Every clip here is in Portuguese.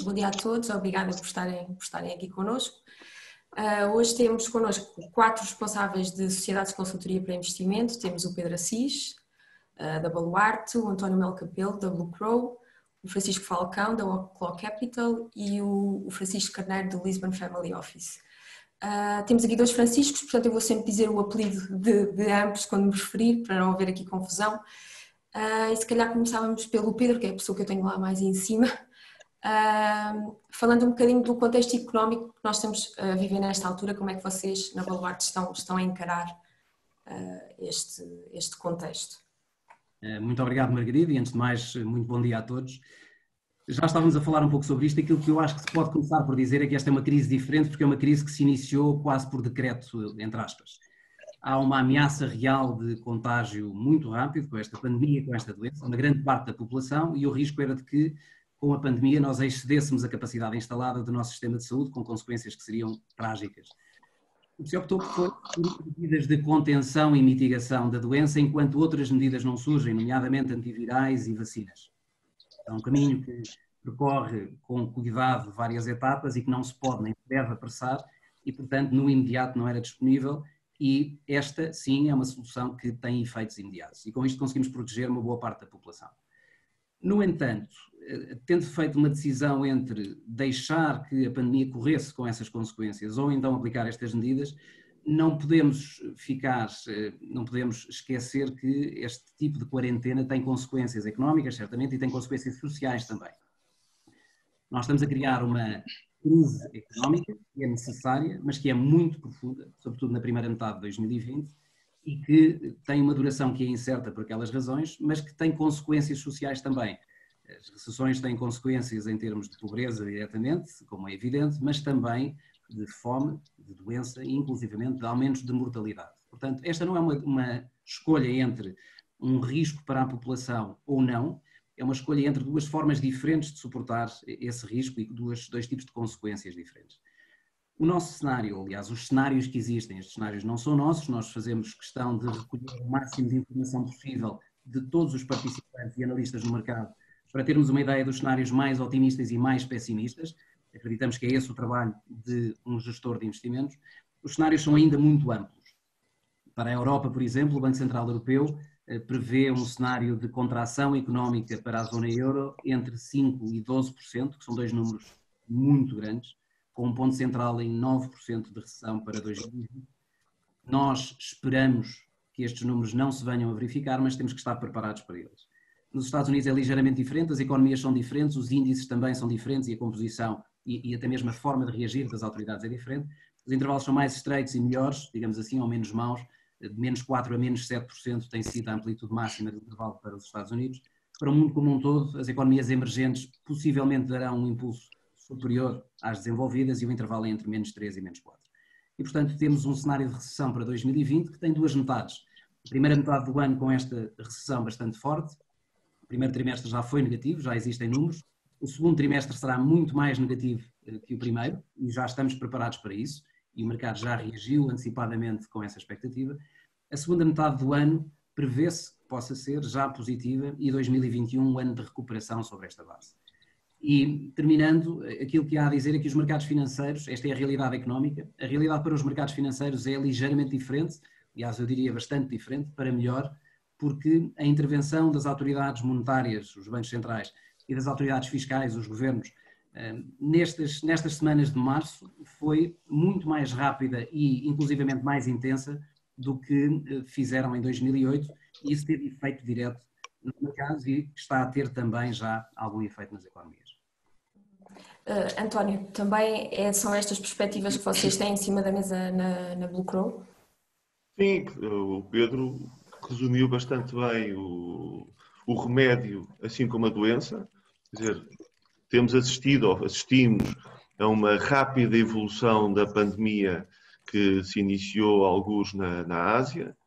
Bom dia a todos, obrigada por estarem aqui connosco. Hoje temos connosco 4 responsáveis de sociedades de consultoria para investimento. Temos o Pedro Assis, da Baluarte, o António Melo Capelo, da Blue Crow, o Francisco Falcão, da Claw Capital e o Francisco Carneiro, do Lisbon Family Office. Temos aqui 2 Franciscos, portanto eu vou sempre dizer o apelido de ambos quando me referir, para não haver aqui confusão. E se calhar começávamos pelo Pedro, que é a pessoa que eu tenho lá mais em cima, falando um bocadinho do contexto económico que nós estamos a viver nesta altura. Como é que vocês na Baluarte estão a encarar este contexto? Muito obrigado, Margarida, e antes de mais, muito bom dia a todos. Já estávamos a falar um pouco sobre isto. Aquilo que eu acho que se pode começar por dizer é que esta é uma crise diferente, porque é uma crise que se iniciou quase por decreto, entre aspas. Há uma ameaça real de contágio muito rápido com esta pandemia, com esta doença, uma grande parte da população, e o risco era de que, com a pandemia, nós excedêssemos a capacidade instalada do nosso sistema de saúde, com consequências que seriam trágicas. O que se optou foi por medidas de contenção e mitigação da doença, enquanto outras medidas não surgem, nomeadamente antivirais e vacinas. É um caminho que percorre com cuidado várias etapas e que não se pode nem deve apressar e, portanto, no imediato não era disponível, e esta, sim, é uma solução que tem efeitos imediatos e com isto conseguimos proteger uma boa parte da população. No entanto, tendo feito uma decisão entre deixar que a pandemia corresse com essas consequências ou então aplicar estas medidas, não podemos esquecer que este tipo de quarentena tem consequências económicas, certamente, e tem consequências sociais também. Nós estamos a criar uma crise económica que é necessária, mas que é muito profunda, sobretudo na primeira metade de 2020, e que tem uma duração que é incerta por aquelas razões, mas que tem consequências sociais também. As recessões têm consequências em termos de pobreza diretamente, como é evidente, mas também de fome, de doença e inclusivamente de aumentos de mortalidade. Portanto, esta não é uma escolha entre um risco para a população ou não, é uma escolha entre 2 formas diferentes de suportar esse risco e dois tipos de consequências diferentes. O nosso cenário, aliás, os cenários que existem, estes cenários não são nossos, nós fazemos questão de recolher o máximo de informação possível de todos os participantes e analistas no mercado para termos uma ideia dos cenários mais otimistas e mais pessimistas. Acreditamos que é esse o trabalho de um gestor de investimentos. Os cenários são ainda muito amplos. Para a Europa, por exemplo, o Banco Central Europeu prevê um cenário de contração económica para a zona euro entre 5% e 12%, que são 2 números muito grandes, com um ponto central em 9% de recessão para 2020. Nós esperamos que estes números não se venham a verificar, mas temos que estar preparados para eles. Nos Estados Unidos é ligeiramente diferente, as economias são diferentes, os índices também são diferentes e a composição e até mesmo a forma de reagir das autoridades é diferente. Os intervalos são mais estreitos e melhores, digamos assim, ou menos maus. De menos 4% a menos 7% tem sido a amplitude máxima do intervalo para os Estados Unidos. Para o mundo como um todo, as economias emergentes possivelmente darão um impulso superior às desenvolvidas e o intervalo é entre menos 3% e menos 4%. E, portanto, temos um cenário de recessão para 2020 que tem 2 metades. A primeira metade do ano com esta recessão bastante forte. O primeiro trimestre já foi negativo, já existem números. O segundo trimestre será muito mais negativo que o primeiro e já estamos preparados para isso. E o mercado já reagiu antecipadamente com essa expectativa. A segunda metade do ano prevê-se que possa ser já positiva e 2021 um ano de recuperação sobre esta base. E terminando, aquilo que há a dizer é que os mercados financeiros, esta é a realidade económica, a realidade para os mercados financeiros é ligeiramente diferente, aliás eu diria bastante diferente, para melhor, porque a intervenção das autoridades monetárias, os bancos centrais, e das autoridades fiscais, os governos, nestas semanas de março foi muito mais rápida e inclusivamente mais intensa do que fizeram em 2008 e isso teve efeito direto nos mercados e está a ter também já algum efeito nas economias. António, também são estas perspectivas que vocês têm em cima da mesa na Blue Crow? Sim, o Pedro resumiu bastante bem o remédio, assim como a doença. Quer dizer, assistimos a uma rápida evolução da pandemia que se iniciou alguns na Ásia.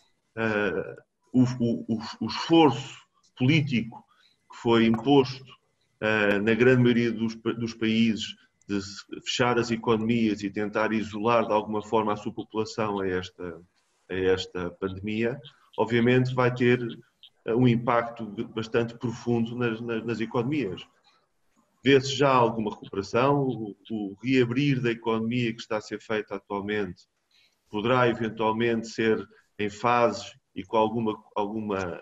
O esforço político que foi imposto na grande maioria dos países de fechar as economias e tentar isolar de alguma forma a sua população a esta pandemia, obviamente vai ter um impacto bastante profundo nas economias. vê-se já alguma recuperação. O reabrir da economia que está a ser feito atualmente poderá eventualmente ser em fases e com alguma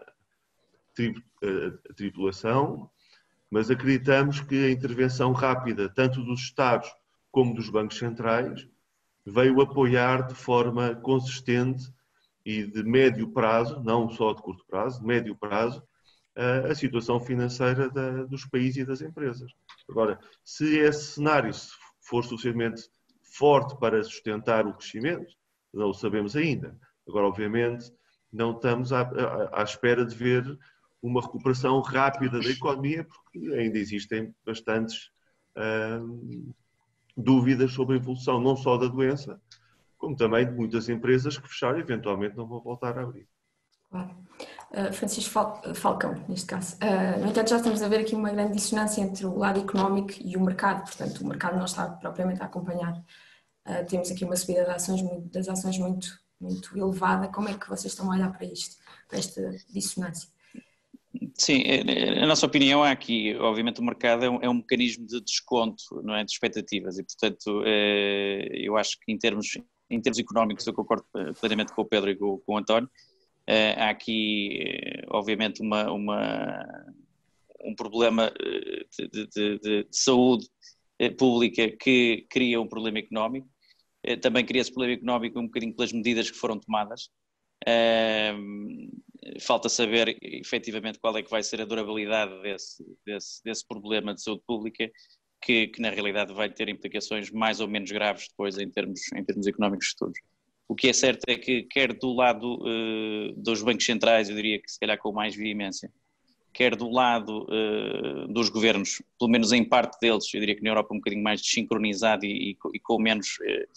tripulação, mas acreditamos que a intervenção rápida, tanto dos Estados como dos bancos centrais, veio apoiar de forma consistente e de médio prazo, não só de curto prazo, de médio prazo, a situação financeira dos países e das empresas. Agora, se esse cenário for suficientemente forte para sustentar o crescimento, não o sabemos ainda. Agora, obviamente, não estamos à espera de ver uma recuperação rápida da economia, porque ainda existem bastantes dúvidas sobre a evolução, não só da doença, como também de muitas empresas que fecharam e eventualmente não vão voltar a abrir. Claro. Francisco Falcão, neste caso. No entanto, já estamos a ver aqui uma grande dissonância entre o lado económico e o mercado, portanto, o mercado não está propriamente a acompanhar. Temos aqui uma subida das ações muito elevada. Como é que vocês estão a olhar para isto, para esta dissonância? Sim, a nossa opinião é aqui, obviamente o mercado é um mecanismo de desconto, não é, de expectativas e, portanto, eu acho que em termos económicos eu concordo plenamente com o Pedro e com o António. Há aqui, obviamente, um problema de saúde pública que cria um problema económico. Também cria esse problema económico um bocadinho pelas medidas que foram tomadas. Falta saber efetivamente qual é que vai ser a durabilidade desse problema de saúde pública, que na realidade vai ter implicações mais ou menos graves depois em termos económicos futuros. O que é certo é que quer do lado dos bancos centrais, eu diria que se calhar com mais veemência, quer do lado dos governos, pelo menos em parte deles, eu diria que na Europa um bocadinho mais desincronizado e com menos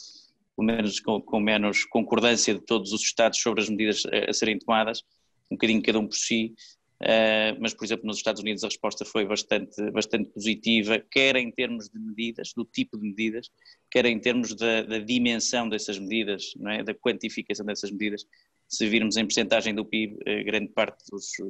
concordância de todos os Estados sobre as medidas a serem tomadas, um bocadinho cada um por si, mas, por exemplo, nos Estados Unidos a resposta foi bastante positiva, quer em termos de medidas, do tipo de medidas, quer em termos da dimensão dessas medidas, não é? Da quantificação dessas medidas. Se virmos em percentagem do PIB, grande parte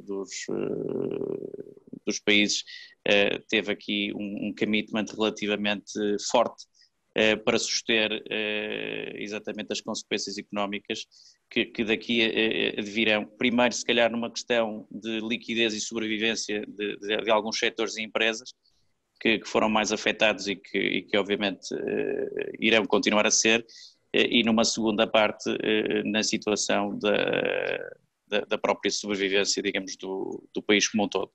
dos países teve aqui um commitment relativamente forte para suster exatamente as consequências económicas que daqui virão. Primeiro, se calhar, numa questão de liquidez e sobrevivência de alguns setores e empresas que foram mais afetados e que obviamente irão continuar a ser, e numa segunda parte, na situação da própria sobrevivência, digamos, do país como um todo.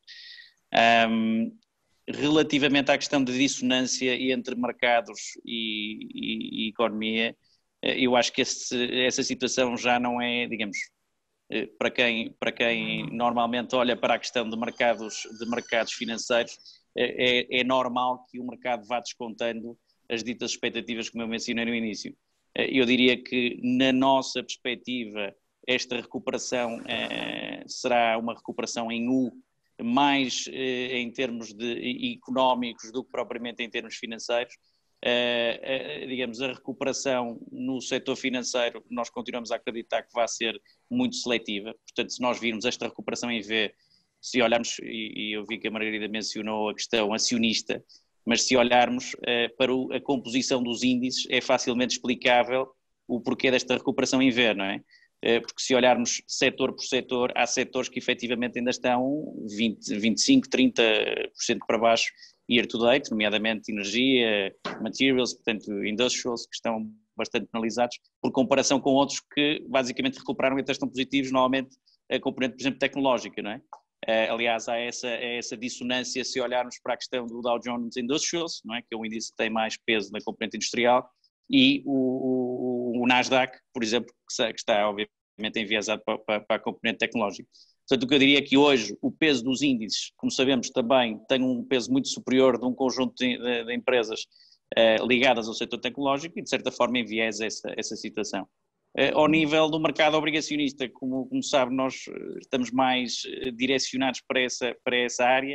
Relativamente à questão de dissonância entre mercados e economia, eu acho que essa situação já não é, digamos, para quem normalmente olha para a questão de mercados financeiros, é normal que o mercado vá descontando as ditas expectativas, como eu mencionei no início. Eu diria que, na nossa perspectiva, esta recuperação será uma recuperação em U, mais em termos económicos do que propriamente em termos financeiros. Digamos, a recuperação no setor financeiro, nós continuamos a acreditar que vai ser muito seletiva. Portanto, se nós virmos esta recuperação em V, se olharmos, e eu vi que a Margarida mencionou a questão acionista, mas se olharmos para a composição dos índices, é facilmente explicável o porquê desta recuperação em V, não é? Porque se olharmos setor por setor, há setores que efetivamente ainda estão 20, 25, 30% para baixo year to date, nomeadamente energia, materials, portanto industrials, que estão bastante penalizados, por comparação com outros que basicamente recuperaram e até estão positivos, normalmente a componente, por exemplo, tecnológica, não é? Aliás, há essa dissonância se olharmos para a questão do Dow Jones Industrials, não é? Que é um índice que tem mais peso na componente industrial, e o Nasdaq, por exemplo, que está obviamente enviesado para a componente tecnológica. Portanto, o que eu diria é que hoje o peso dos índices, como sabemos também, tem um peso muito superior de um conjunto de empresas ligadas ao setor tecnológico e de certa forma enviesa essa situação. Ao nível do mercado obrigacionista, como sabe, nós estamos mais direcionados para essa área.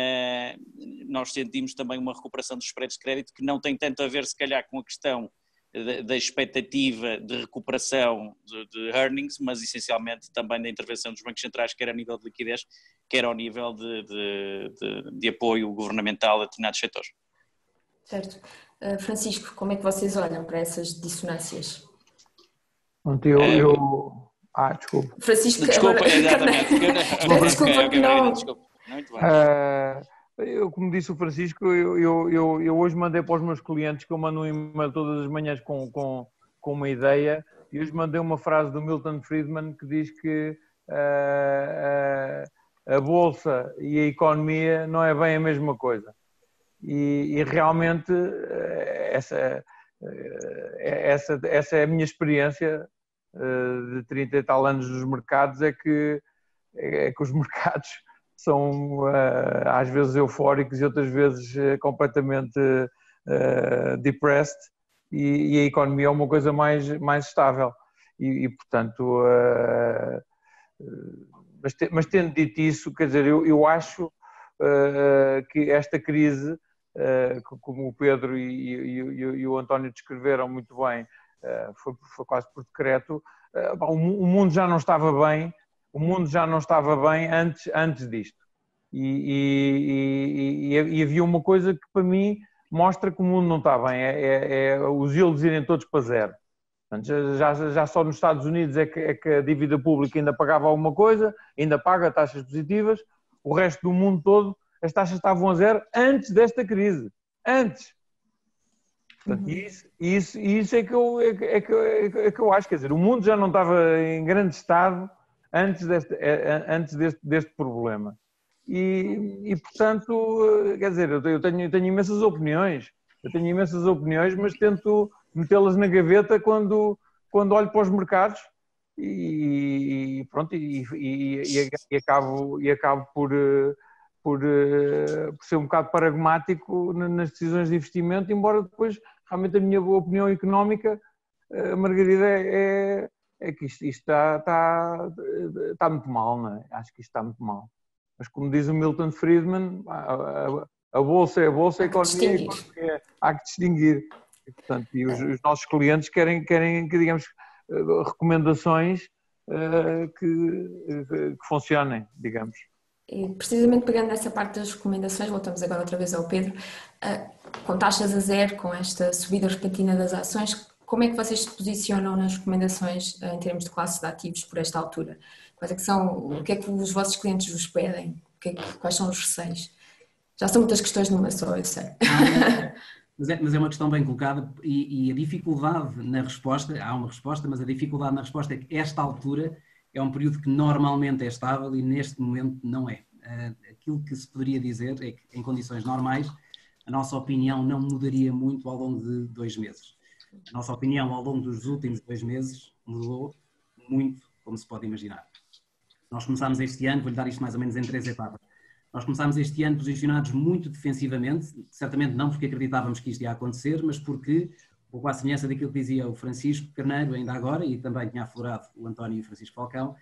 Nós sentimos também uma recuperação dos spreads de crédito que não tem tanto a ver, se calhar, com a questão da expectativa de recuperação de earnings, mas essencialmente também da intervenção dos bancos centrais, quer a nível de liquidez, quer ao nível de apoio governamental a determinados setores. Certo. Francisco, como é que vocês olham para essas dissonâncias? Desculpa. Francisco, desculpa, agora... exatamente. Desculpa que não... Muito bem. Como disse o Francisco, eu hoje mandei para os meus clientes, que eu mando um e-mail todas as manhãs com uma ideia, e hoje mandei uma frase do Milton Friedman que diz que a Bolsa e a economia não é bem a mesma coisa. E realmente essa é a minha experiência de 30 e tal anos nos mercados, é que os mercados são às vezes eufóricos e outras vezes completamente depressed, e a economia é uma coisa mais estável. E portanto, mas tendo dito isso, quer dizer, eu acho que esta crise, como o Pedro e o António descreveram muito bem, foi quase por decreto. O mundo já não estava bem. O mundo já não estava bem antes disto. E havia uma coisa que para mim mostra que o mundo não está bem, é os yields irem todos para zero. Portanto, já só nos Estados Unidos é que a dívida pública ainda pagava alguma coisa, ainda paga taxas positivas. O resto do mundo todo, as taxas estavam a zero antes desta crise. Antes. Portanto, isso é que eu acho. Quer dizer, o mundo já não estava em grande estado antes deste problema. E portanto, quer dizer, eu tenho imensas opiniões. Mas tento metê-las na gaveta quando olho para os mercados e pronto, e acabo por ser um bocado pragmático nas decisões de investimento, embora depois realmente a minha opinião económica, Margarida, é que isto está muito mal, não é? Acho que isto está muito mal. Mas como diz o Milton Friedman, a Bolsa é a Bolsa, a economia há que distinguir. E, portanto, os nossos clientes querem que digamos, recomendações que funcionem, digamos. E precisamente pegando nessa parte das recomendações, voltamos agora outra vez ao Pedro, com taxas a zero, com esta subida repentina das ações, como é que vocês se posicionam nas recomendações em termos de classe de ativos por esta altura? O que é que os vossos clientes vos pedem? Quais são os receios? Já são muitas questões numa só, eu sei. Mas é uma questão bem colocada, e a dificuldade na resposta, há uma resposta, mas a dificuldade na resposta é que esta altura é um período que normalmente é estável e neste momento não é. Aquilo que se poderia dizer é que em condições normais a nossa opinião não mudaria muito ao longo de 2 meses. A nossa opinião ao longo dos últimos 2 meses mudou muito, como se pode imaginar. Nós começámos este ano, vou-lhe dar isto mais ou menos em 3 etapas. Nós começámos este ano posicionados muito defensivamente, certamente não porque acreditávamos que isto ia acontecer, mas porque, pouco à semelhança daquilo que dizia o Francisco Carneiro ainda agora, e também tinha aflorado o António e o Francisco Falcão,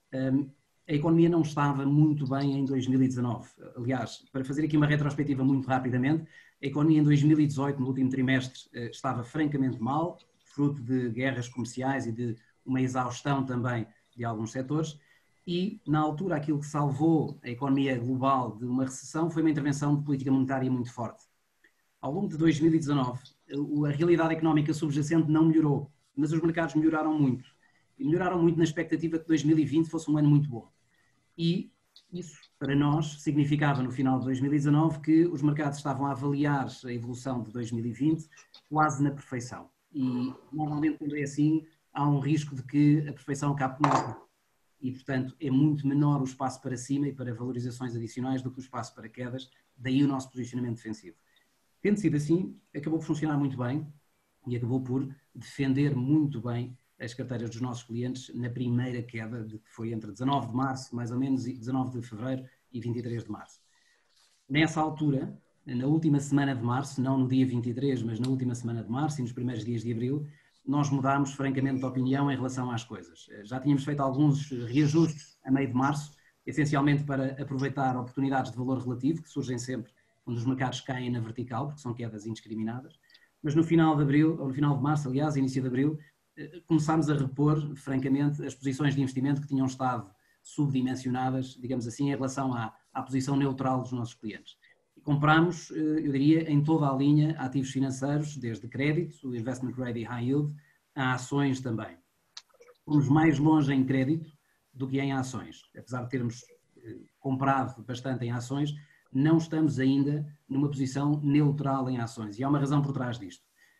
a economia não estava muito bem em 2019. Aliás, para fazer aqui uma retrospectiva muito rapidamente, a economia em 2018, no último trimestre, estava francamente mal, fruto de guerras comerciais e de uma exaustão também de alguns setores. E, na altura, aquilo que salvou a economia global de uma recessão foi uma intervenção de política monetária muito forte. Ao longo de 2019, a realidade económica subjacente não melhorou, mas os mercados melhoraram muito. E melhoraram muito na expectativa que 2020 fosse um ano muito bom. E isso, para nós, significava, no final de 2019, que os mercados estavam a avaliar a evolução de 2020 quase na perfeição. E, normalmente, quando é assim, há um risco de que a perfeição acabe por não. E, portanto, é muito menor o espaço para cima e para valorizações adicionais do que o espaço para quedas, daí o nosso posicionamento defensivo. Tendo sido assim, acabou por funcionar muito bem e acabou por defender muito bem as carteiras dos nossos clientes na primeira queda, que foi entre 19 de março, mais ou menos, e 19 de fevereiro e 23 de março. Nessa altura, na última semana de março, não no dia 23, mas na última semana de março e nos primeiros dias de abril, nós mudámos francamente de opinião em relação às coisas. Já tínhamos feito alguns reajustes a meio de março, essencialmente para aproveitar oportunidades de valor relativo, que surgem sempre quando os mercados caem na vertical, porque são quedas indiscriminadas. mas no final de abril, ou no final de março, aliás, início de abril, começámos a repor, francamente, as posições de investimento que tinham estado subdimensionadas, digamos assim, em relação à posição neutral dos nossos clientes. E comprámos, eu diria, em toda a linha, ativos financeiros, desde crédito, investment grade e high yield, a ações também. Fomos mais longe em crédito do que em ações. Apesar de termos comprado bastante em ações, não estamos ainda numa posição neutral em ações. E há uma razão por trás disto.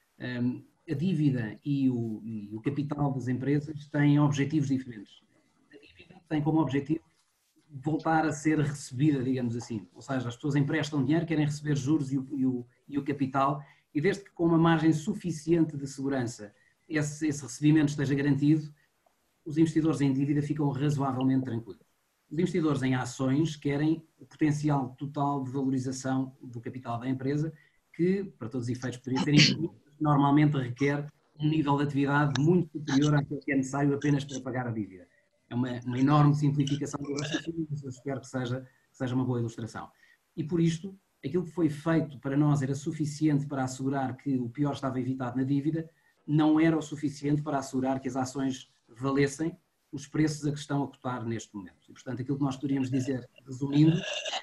A dívida e o capital das empresas têm objetivos diferentes. A dívida tem como objetivo voltar a ser recebida, digamos assim. Ou seja, as pessoas emprestam dinheiro, querem receber juros e o capital, e desde que com uma margem suficiente de segurança esse recebimento esteja garantido, os investidores em dívida ficam razoavelmente tranquilos. Os investidores em ações querem o potencial total de valorização do capital da empresa, que, para todos os efeitos, poderia ser infinito, normalmente requer um nível de atividade muito superior àquele que é necessário apenas para pagar a dívida. É uma enorme simplificação do raciocínio, mas eu espero que seja uma boa ilustração. E por isto, aquilo que foi feito para nós era suficiente para assegurar que o pior estava evitado na dívida, não era o suficiente para assegurar que as ações valessem os preços a que estão a cotar neste momento. E, portanto, aquilo que nós poderíamos dizer, resumindo,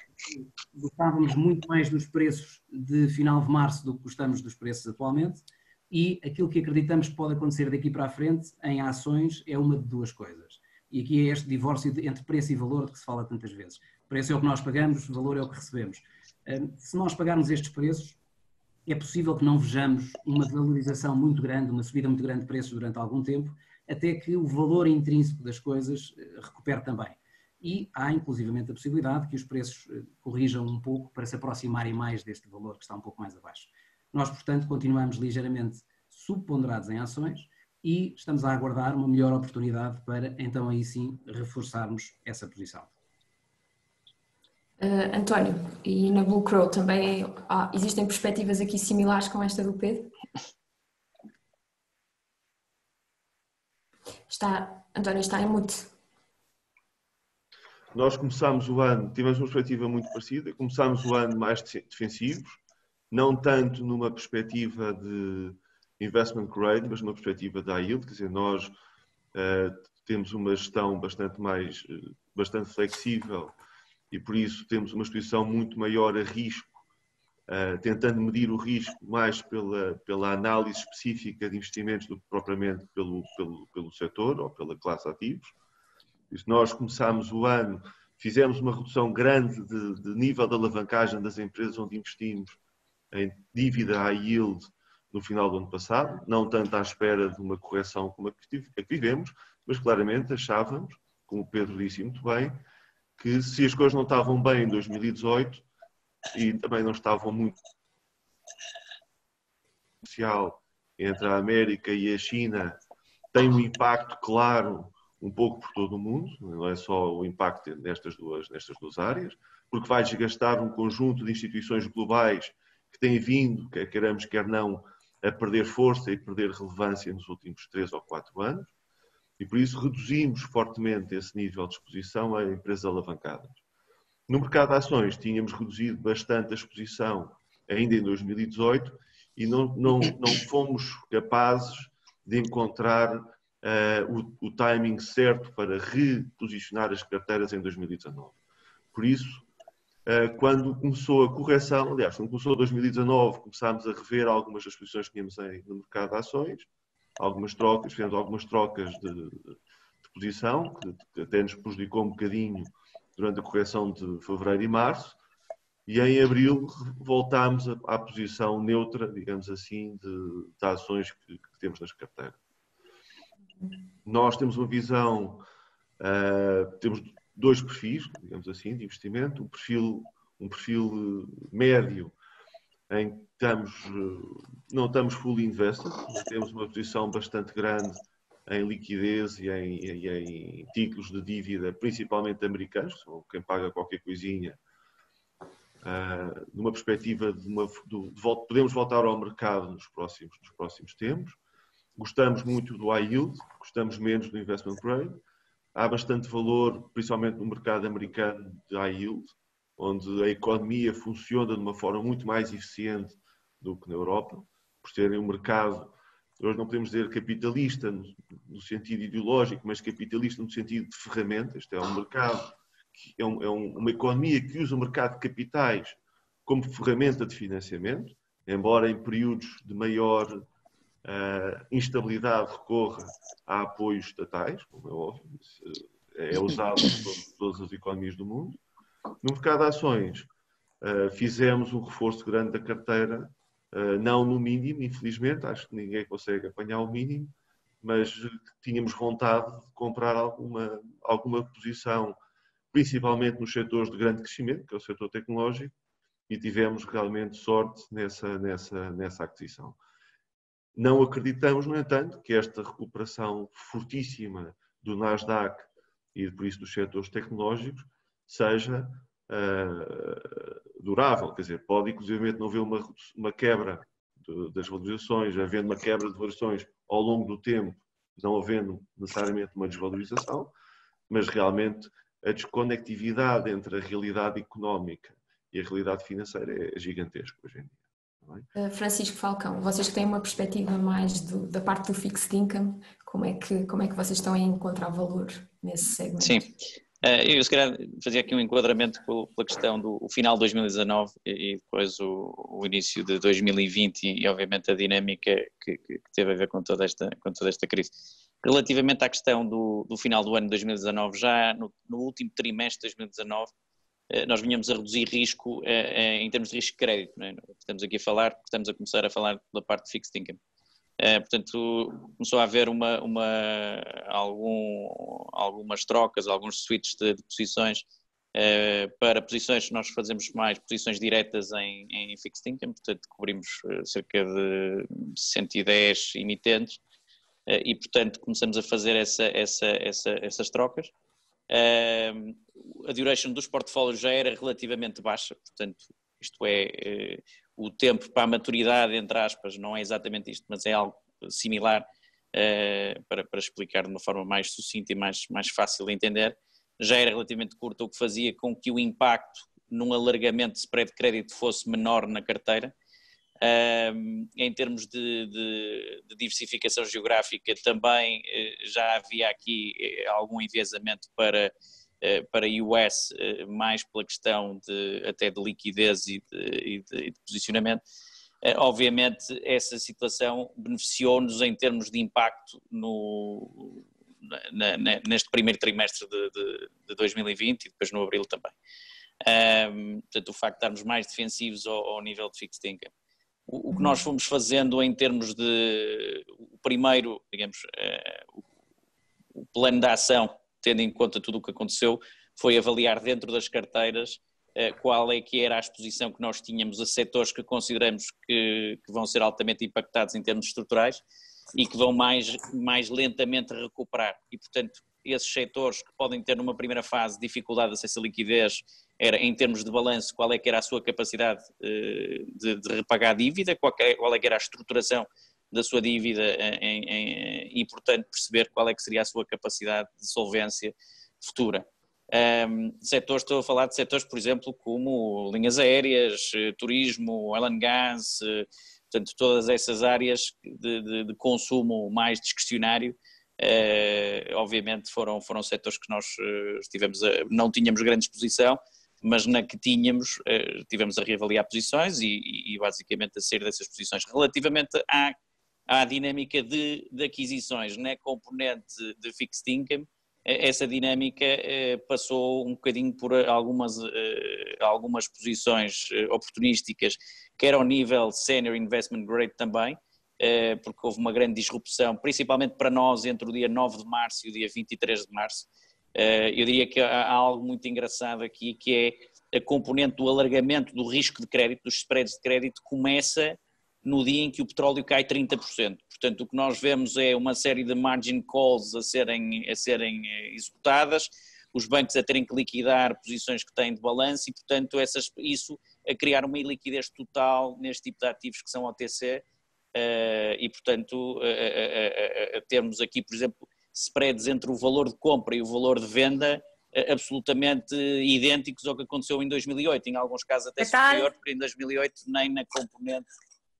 gostávamos muito mais dos preços de final de março do que gostamos dos preços atualmente, e aquilo que acreditamos que pode acontecer daqui para a frente em ações é uma de duas coisas. E aqui é este divórcio entre preço e valor de que se fala tantas vezes. Preço é o que nós pagamos, valor é o que recebemos. Se nós pagarmos estes preços, é possível que não vejamos uma valorização muito grande, uma subida muito grande de preços durante algum tempo, até que o valor intrínseco das coisas recupere também. E há, inclusivamente, a possibilidade que os preços corrijam um pouco para se aproximarem mais deste valor que está um pouco mais abaixo. Nós, portanto, continuamos ligeiramente subponderados em ações e estamos a aguardar uma melhor oportunidade para, então, aí sim, reforçarmos essa posição. António, e na Blue Crow também existem perspectivas aqui similares com esta do Pedro? António está em mute. Nós começámos o ano, tivemos uma perspectiva muito parecida, começámos o ano mais defensivos, não tanto numa perspectiva de investment grade, mas numa perspectiva da yield, quer dizer, nós temos uma gestão bastante flexível e por isso temos uma exposição muito maior a risco, tentando medir o risco mais pela análise específica de investimentos do que propriamente pelo setor ou pela classe de ativos. Nós começámos o ano, fizemos uma redução grande de nível de alavancagem das empresas onde investimos em dívida high yield no final do ano passado, não tanto à espera de uma correção como a que vivemos, mas claramente achávamos, como o Pedro disse muito bem, que se as coisas não estavam bem em 2018 e também não estavam muito social entre a América e a China, tem um impacto claro um pouco por todo o mundo, não é só o impacto nestas duas áreas, porque vai desgastar um conjunto de instituições globais que têm vindo, quer queiramos, quer não, a perder força e perder relevância nos últimos 3 ou 4 anos, e por isso reduzimos fortemente esse nível de exposição a empresas alavancadas. No mercado de ações tínhamos reduzido bastante a exposição ainda em 2018 e não fomos capazes de encontrar o timing certo para reposicionar as carteiras em 2019. Por isso, quando começou a correção, aliás, quando começou 2019, começámos a rever algumas das posições que tínhamos no mercado de ações, fizemos algumas trocas de posição, que até nos prejudicou um bocadinho durante a correção de fevereiro e março, e em abril voltámos à posição neutra, digamos assim, de ações que temos nas carteiras. Nós temos uma visão, temos 2 perfis, digamos assim, de investimento, um perfil médio, em que não estamos fully invested, temos uma posição bastante grande em liquidez e em títulos de dívida, principalmente americanos, são quem paga qualquer coisinha, numa perspectiva podemos voltar ao mercado nos próximos tempos. Gostamos muito do high yield, gostamos menos do investment grade. Há bastante valor, principalmente no mercado americano de high yield, onde a economia funciona de uma forma muito mais eficiente do que na Europa. por serem um mercado, hoje não podemos dizer capitalista no sentido ideológico, mas capitalista no sentido de ferramenta. Isto é um mercado, uma economia que usa o mercado de capitais como ferramenta de financiamento, embora em períodos de maior instabilidade recorra a apoios estatais, como é óbvio, é usado por todas as economias do mundo. No mercado de ações, fizemos um reforço grande da carteira, não no mínimo, infelizmente, acho que ninguém consegue apanhar o mínimo, mas tínhamos vontade de comprar alguma posição, principalmente nos setores de grande crescimento, que é o setor tecnológico, e tivemos realmente sorte nessa aquisição. Não acreditamos, no entanto, que esta recuperação fortíssima do Nasdaq e por isso dos setores tecnológicos seja durável. Quer dizer, pode inclusive não haver uma quebra das valorizações, havendo uma quebra de valorizações ao longo do tempo, não havendo necessariamente uma desvalorização, mas realmente a desconectividade entre a realidade económica e a realidade financeira é gigantesca hoje em dia. Francisco Falcão, vocês que têm uma perspectiva mais da parte do fixed income, como é que vocês estão a encontrar valor nesse segmento? Sim, eu se calhar fazia aqui um enquadramento pela questão do final de 2019 e depois o início de 2020 e obviamente a dinâmica que teve a ver com toda esta crise. Relativamente à questão do final do ano de 2019, já no último trimestre de 2019, nós vinhamos a reduzir risco em termos de risco de crédito, não é? Estamos aqui a falar, porque estamos a começar a falar da parte de fixed income. Portanto, começou a haver algumas trocas, alguns switches de posições para posições que nós fazemos mais, posições diretas em fixed income, portanto cobrimos cerca de 110 emitentes e portanto começamos a fazer essas trocas. A duration dos portfólios já era relativamente baixa, portanto isto é, o tempo para a maturidade, entre aspas, não é exatamente isto, mas é algo similar, para explicar de uma forma mais sucinta e mais fácil de entender, já era relativamente curta, o que fazia com que o impacto num alargamento de spread de crédito fosse menor na carteira. Em termos de diversificação geográfica também já havia aqui algum enviesamento para US, mais pela questão até de liquidez e de posicionamento. Obviamente essa situação beneficiou-nos em termos de impacto neste primeiro trimestre de 2020 e depois no abril também. Portanto, o facto de estarmos mais defensivos ao nível de fixed income. O que nós fomos fazendo em termos de o primeiro, digamos, o plano de ação, tendo em conta tudo o que aconteceu, foi avaliar dentro das carteiras qual é que era a exposição que nós tínhamos a setores que consideramos que vão ser altamente impactados em termos estruturais e que vão mais lentamente recuperar. E, portanto, esses setores que podem ter numa primeira fase dificuldade de acesso à liquidez, era em termos de balanço, qual é que era a sua capacidade de repagar a dívida, qual é que era a estruturação da sua dívida e, portanto, perceber qual é que seria a sua capacidade de solvência futura. Estou a falar de setores, por exemplo, como linhas aéreas, turismo, oil and gas, portanto, todas essas áreas de consumo mais discrecionário. Obviamente foram setores que nós não tínhamos grande exposição, mas na que tínhamos, tivemos a reavaliar posições e basicamente a sair dessas posições. Relativamente à dinâmica de aquisições na componente de fixed income, essa dinâmica passou um bocadinho por algumas posições oportunísticas, quer ao nível senior investment grade também, porque houve uma grande disrupção, principalmente para nós, entre o dia 9 de março e o dia 23 de março. Eu diria que há algo muito engraçado aqui, que é a componente do alargamento do risco de crédito, dos spreads de crédito, começa no dia em que o petróleo cai 30%. Portanto, o que nós vemos é uma série de margin calls a serem executadas, os bancos a terem que liquidar posições que têm de balanço e, portanto, isso a criar uma iliquidez total neste tipo de ativos que são OTC e, portanto, a termos aqui, por exemplo, spreads entre o valor de compra e o valor de venda absolutamente idênticos ao que aconteceu em 2008, em alguns casos até superior, porque em 2008 nem na componente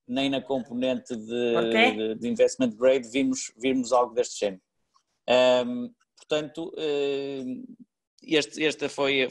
nem na componente de investment grade vimos algo deste género. Portanto, esta foi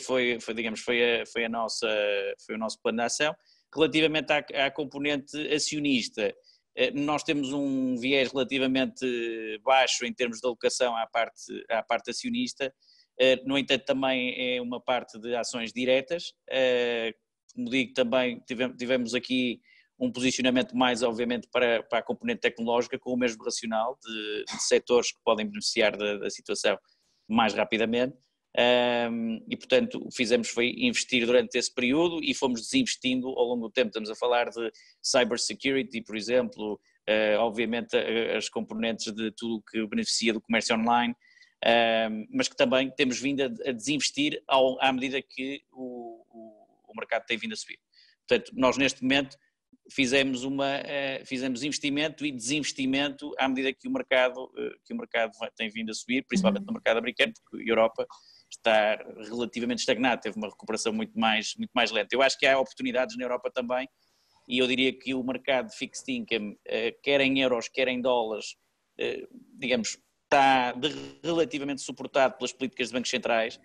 o nosso plano de ação. Relativamente à componente acionista, nós temos um viés relativamente baixo em termos de alocação à parte acionista. No entanto, também é uma parte de ações diretas. Como digo, também tivemos aqui um posicionamento mais, obviamente, para a componente tecnológica, com o mesmo racional de setores que podem beneficiar da situação mais rapidamente. E, portanto, o que fizemos foi investir durante esse período e fomos desinvestindo ao longo do tempo. Estamos a falar de cybersecurity, por exemplo, obviamente as componentes de tudo que beneficia do comércio online, mas que também temos vindo a desinvestir à medida que o mercado tem vindo a subir. Portanto, nós neste momento fizemos investimento e desinvestimento à medida que o mercado tem vindo a subir, principalmente no mercado americano, porque a Europa está relativamente estagnada, teve uma recuperação muito mais lenta. Eu acho que há oportunidades na Europa também, e eu diria que o mercado de fixed income, quer em euros, quer em dólares, digamos, está relativamente suportado pelas políticas de bancos centrais,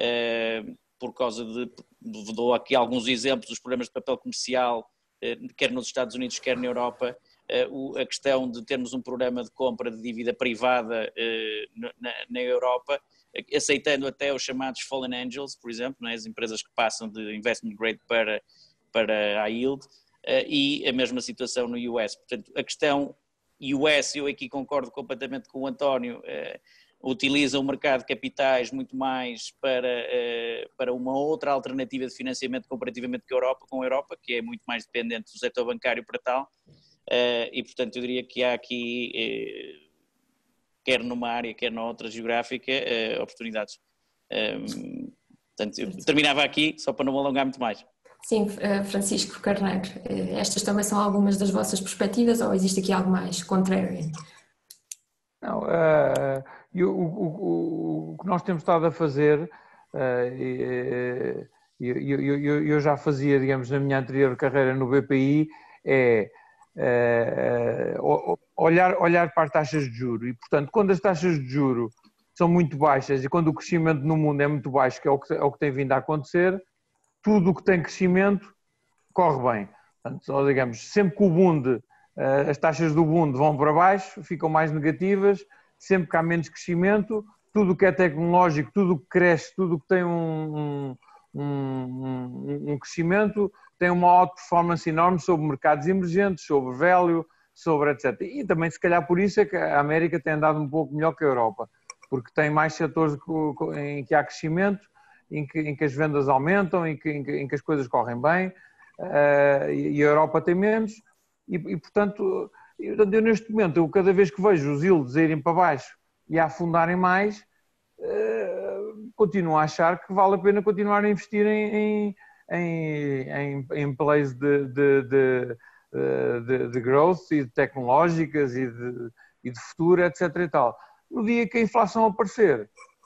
por causa dou aqui alguns exemplos dos programas de papel comercial, quer nos Estados Unidos, quer na Europa, a questão de termos um programa de compra de dívida privada na Europa, aceitando até os chamados fallen angels, por exemplo, né, as empresas que passam de investment grade para high yield, e a mesma situação no US. Portanto, a questão US, eu aqui concordo completamente com o António, utiliza o mercado de capitais muito mais para uma outra alternativa de financiamento comparativamente com a Europa, que é muito mais dependente do setor bancário para tal, e portanto eu diria que há aqui, quer numa área, quer na outra geográfica, oportunidades. Portanto, eu terminava aqui, só para não me alongar muito mais. Sim, Francisco Carneiro, estas também são algumas das vossas perspectivas ou existe aqui algo mais contrário? Não, o que nós temos estado a fazer, eu já fazia, digamos, na minha anterior carreira no BPI, é olhar para as taxas de juros e, portanto, quando as taxas de juros são muito baixas e quando o crescimento no mundo é muito baixo, que é o que tem vindo a acontecer, tudo o que tem crescimento corre bem. Portanto, digamos, sempre que o Bund, as taxas do Bund vão para baixo, ficam mais negativas, sempre que há menos crescimento, tudo o que é tecnológico, tudo o que cresce, tudo o que tem um crescimento, tem uma outperformance enorme sobre mercados emergentes, sobre value, sobre etc. E também, se calhar, por isso é que a América tem andado um pouco melhor que a Europa, porque tem mais setores em que há crescimento, em que as vendas aumentam, em que as coisas correm bem, e a Europa tem menos, e portanto, eu neste momento, cada vez que vejo os yields a irem para baixo e a afundarem mais, continuo a achar que vale a pena continuar a investir em plays de growth e de tecnológicas e de futuro, etc. e tal. No dia que a inflação aparecer,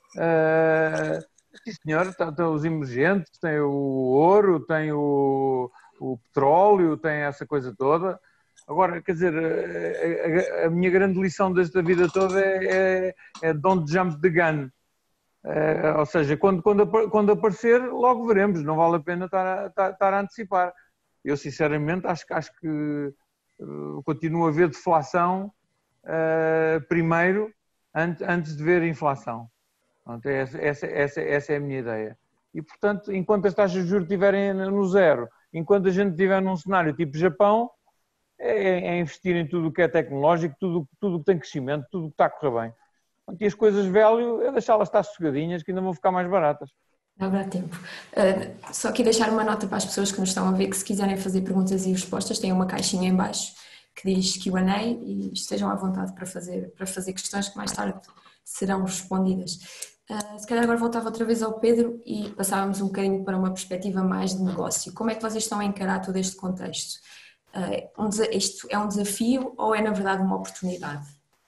sim senhor, tem os emergentes, tem o ouro, tem o petróleo, tem essa coisa toda. Agora, quer dizer, a minha grande lição desta vida toda é don't jump the gun. Ou seja, quando aparecer, logo veremos, não vale a pena estar a antecipar. Eu, sinceramente, acho que continuo a ver deflação primeiro, antes de ver inflação. Pronto, essa é a minha ideia. E, portanto, enquanto as taxas de juros estiverem no zero, enquanto a gente estiver num cenário tipo Japão, é investir em tudo o que é tecnológico, tudo o que tem crescimento, tudo o que está a correr bem. E as coisas velho é deixá-las estar sossegadinhas, que ainda vão ficar mais baratas. Não haverá tempo. Só aqui deixar uma nota para as pessoas que nos estão a ver, que se quiserem fazer perguntas e respostas, tem uma caixinha em baixo que diz Q&A e estejam à vontade para fazer questões que mais tarde serão respondidas. Se calhar agora voltava outra vez ao Pedro e passávamos um bocadinho para uma perspectiva mais de negócio. Como é que vocês estão a encarar todo este contexto? Isto é um desafio ou é na verdade uma oportunidade?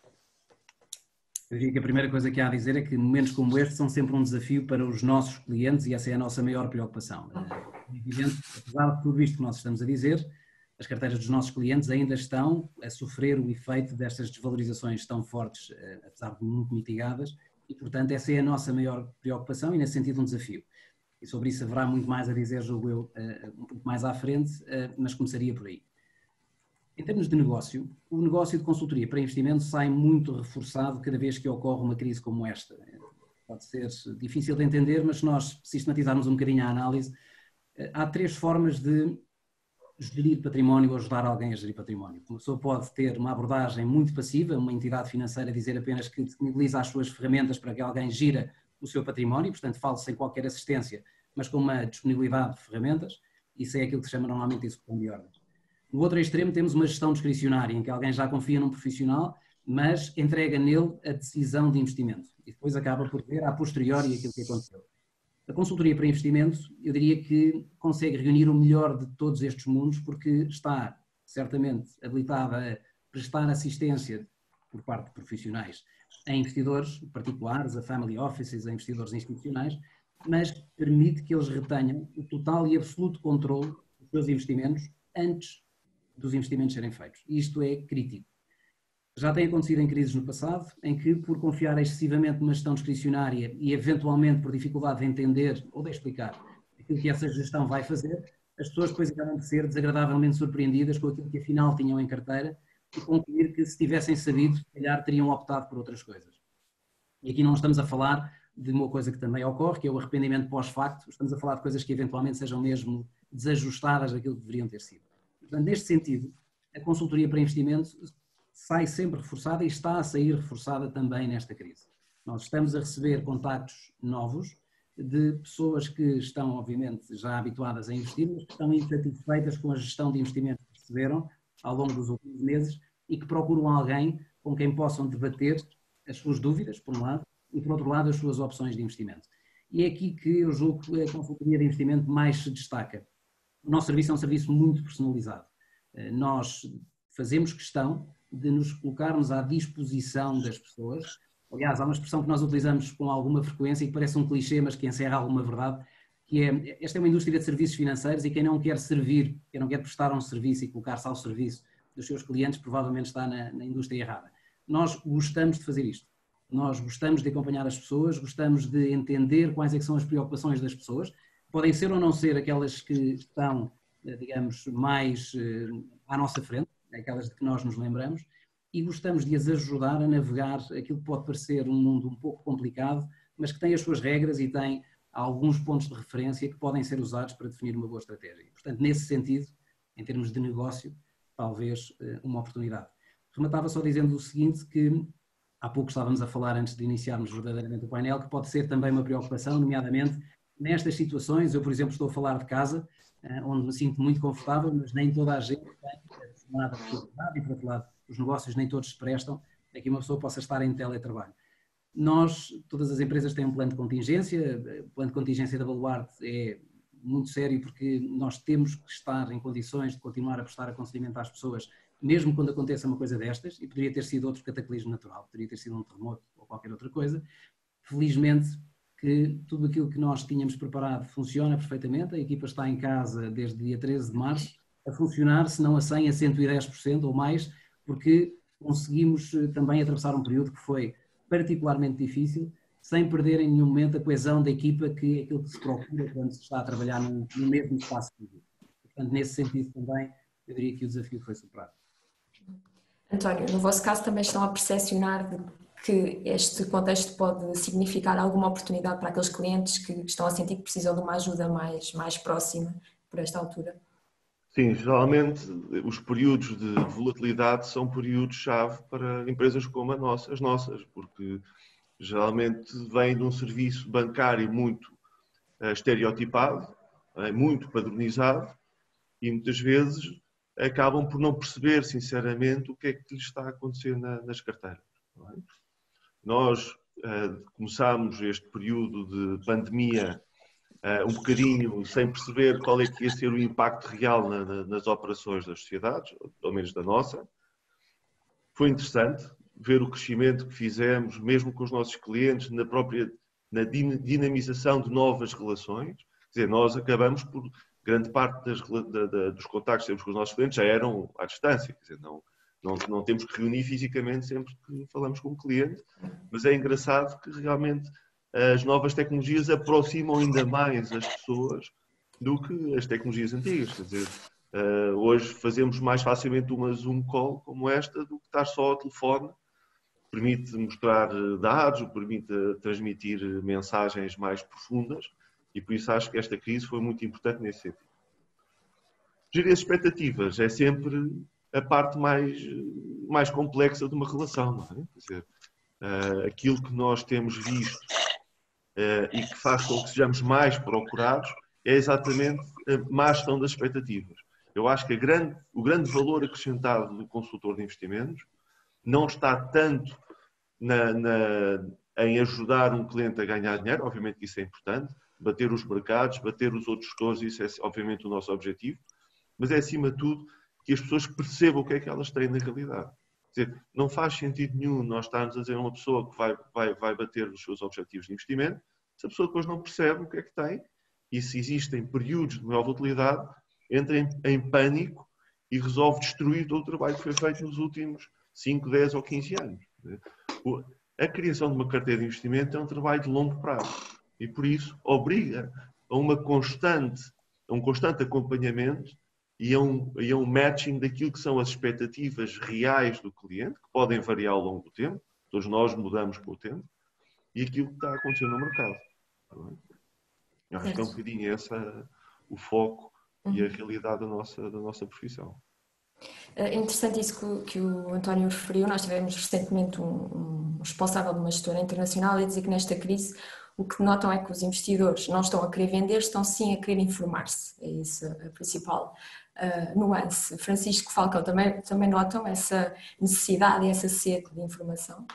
Eu diria que a primeira coisa que há a dizer é que momentos como este são sempre um desafio para os nossos clientes e essa é a nossa maior preocupação. É evidente, apesar de tudo isto que nós estamos a dizer, as carteiras dos nossos clientes ainda estão a sofrer o efeito destas desvalorizações tão fortes, apesar de muito mitigadas, e, portanto, essa é a nossa maior preocupação e, nesse sentido, um desafio. E sobre isso haverá muito mais a dizer, julgo eu, um pouco mais à frente, mas começaria por aí. Em termos de negócio, o negócio de consultoria para investimento sai muito reforçado cada vez que ocorre uma crise como esta. Pode ser difícil de entender, mas se nós sistematizarmos um bocadinho a análise, há 3 formas de gerir património ou ajudar alguém a gerir património. Uma pessoa pode ter uma abordagem muito passiva, uma entidade financeira dizer apenas que disponibiliza as suas ferramentas para que alguém gira o seu património, portanto falo sem qualquer assistência, mas com uma disponibilidade de ferramentas. Isso é aquilo que se chama normalmente de execução de ordens. No outro extremo temos uma gestão discricionária, em que alguém já confia num profissional, mas entrega nele a decisão de investimento e depois acaba por ver a posteriori aquilo que aconteceu. A consultoria para investimento, eu diria que consegue reunir o melhor de todos estes mundos, porque está certamente habilitada a prestar assistência por parte de profissionais a investidores particulares, a family offices, a investidores institucionais, mas permite que eles retenham o total e absoluto controle dos seus investimentos antes dos investimentos serem feitos. E isto é crítico. Já tem acontecido em crises no passado, em que, por confiar excessivamente numa gestão discricionária e, eventualmente, por dificuldade de entender ou de explicar aquilo que essa gestão vai fazer, as pessoas depois acabam de ser desagradavelmente surpreendidas com aquilo que, afinal, tinham em carteira e concluir que, se tivessem sabido, se calhar teriam optado por outras coisas. E aqui não estamos a falar de uma coisa que também ocorre, que é o arrependimento pós-facto, estamos a falar de coisas que, eventualmente, sejam mesmo desajustadas daquilo que deveriam ter sido. Portanto, neste sentido, a consultoria para investimento sai sempre reforçada e está a sair reforçada também nesta crise. Nós estamos a receber contactos novos de pessoas que estão, obviamente, já habituadas a investir, mas que estão insatisfeitas com a gestão de investimentos que receberam ao longo dos últimos meses e que procuram alguém com quem possam debater as suas dúvidas, por um lado, e, por outro lado, as suas opções de investimento. E é aqui que eu julgo que a consultoria de investimento mais se destaca. O nosso serviço é um serviço muito personalizado. Nós fazemos questão de nos colocarmos à disposição das pessoas. Aliás, há uma expressão que nós utilizamos com alguma frequência e que parece um clichê, mas que encerra alguma verdade, que é, esta é uma indústria de serviços financeiros e quem não quer servir, quem não quer prestar um serviço e colocar-se ao serviço dos seus clientes, provavelmente está na indústria errada. Nós gostamos de fazer isto. Nós gostamos de acompanhar as pessoas, gostamos de entender quais é que são as preocupações das pessoas. Podem ser ou não ser aquelas que estão, digamos, mais à nossa frente, aquelas de que nós nos lembramos, e gostamos de as ajudar a navegar aquilo que pode parecer um mundo um pouco complicado, mas que tem as suas regras e tem alguns pontos de referência que podem ser usados para definir uma boa estratégia. Portanto, nesse sentido, em termos de negócio, talvez uma oportunidade. Rematava só dizendo o seguinte, que há pouco estávamos a falar, antes de iniciarmos verdadeiramente o painel, que pode ser também uma preocupação, nomeadamente nestas situações. Eu, por exemplo, estou a falar de casa, onde me sinto muito confortável, mas nem toda a gente tem nada de qualidade e, por outro lado, os negócios nem todos se prestam a que uma pessoa possa estar em teletrabalho. Nós, todas as empresas têm um plano de contingência, o plano de contingência da Baluarte é muito sério porque nós temos que estar em condições de continuar a prestar aconselhamento às pessoas, mesmo quando aconteça uma coisa destas, e poderia ter sido outro cataclismo natural, poderia ter sido um terremoto ou qualquer outra coisa. Felizmente, que tudo aquilo que nós tínhamos preparado funciona perfeitamente, a equipa está em casa desde dia 13 de março, a funcionar, se não a 100%, a 110% ou mais, porque conseguimos também atravessar um período que foi particularmente difícil, sem perder em nenhum momento a coesão da equipa, que é aquilo que se procura quando se está a trabalhar no mesmo espaço físico. Portanto, nesse sentido também, eu diria que o desafio foi superado. António, no vosso caso também estão a percepcionar que este contexto pode significar alguma oportunidade para aqueles clientes que estão a sentir que precisam de uma ajuda mais próxima por esta altura? Sim, geralmente os períodos de volatilidade são períodos-chave para empresas como as nossas, porque geralmente vêm de um serviço bancário muito estereotipado, muito padronizado, e muitas vezes acabam por não perceber sinceramente o que é que lhes está a acontecer nas carteiras. Não é? Nós começámos este período de pandemia um bocadinho sem perceber qual é que ia ser o impacto real nas operações das sociedades, pelo menos da nossa. Foi interessante ver o crescimento que fizemos, mesmo com os nossos clientes, na dinamização de novas relações. Quer dizer, nós acabamos por grande parte dos contactos que temos com os nossos clientes já eram à distância. Quer dizer, não temos que reunir fisicamente sempre que falamos com o cliente, mas é engraçado que realmente as novas tecnologias aproximam ainda mais as pessoas do que as tecnologias antigas. Quer dizer, hoje fazemos mais facilmente uma Zoom call como esta do que estar só ao telefone. Permite mostrar dados, permite transmitir mensagens mais profundas e por isso acho que esta crise foi muito importante nesse sentido. Gerir as expectativas é sempre a parte mais complexa de uma relação, não é? Quer dizer, aquilo que nós temos visto e que faz com que sejamos mais procurados é exatamente a má gestão das expectativas. Eu acho que o grande valor acrescentado do consultor de investimentos não está tanto em ajudar um cliente a ganhar dinheiro, obviamente que isso é importante, bater os mercados, bater os outros gestores, isso é obviamente o nosso objetivo, mas é acima de tudo que as pessoas percebam o que é que elas têm na realidade. Quer dizer, não faz sentido nenhum nós estarmos a dizer a uma pessoa que vai bater os seus objetivos de investimento, se a pessoa depois não percebe o que é que tem, e se existem períodos de maior volatilidade, entra em pânico e resolve destruir todo o trabalho que foi feito nos últimos 5, 10 ou 15 anos. A criação de uma carteira de investimento é um trabalho de longo prazo e, por isso, obriga a um constante acompanhamento e a um matching daquilo que são as expectativas reais do cliente, que podem variar ao longo do tempo, todos nós mudamos com o tempo, e aquilo que está acontecendo no mercado. Eu acho que é um bocadinho esse o foco e a realidade da nossa profissão. É interessante isso que o António referiu. Nós tivemos recentemente um responsável de uma gestora internacional a dizer que nesta crise o que notam é que os investidores não estão a querer vender, estão sim a querer informar-se. É isso a principal nuance. Francisco Falcão, também notam essa necessidade e essa sede de informação?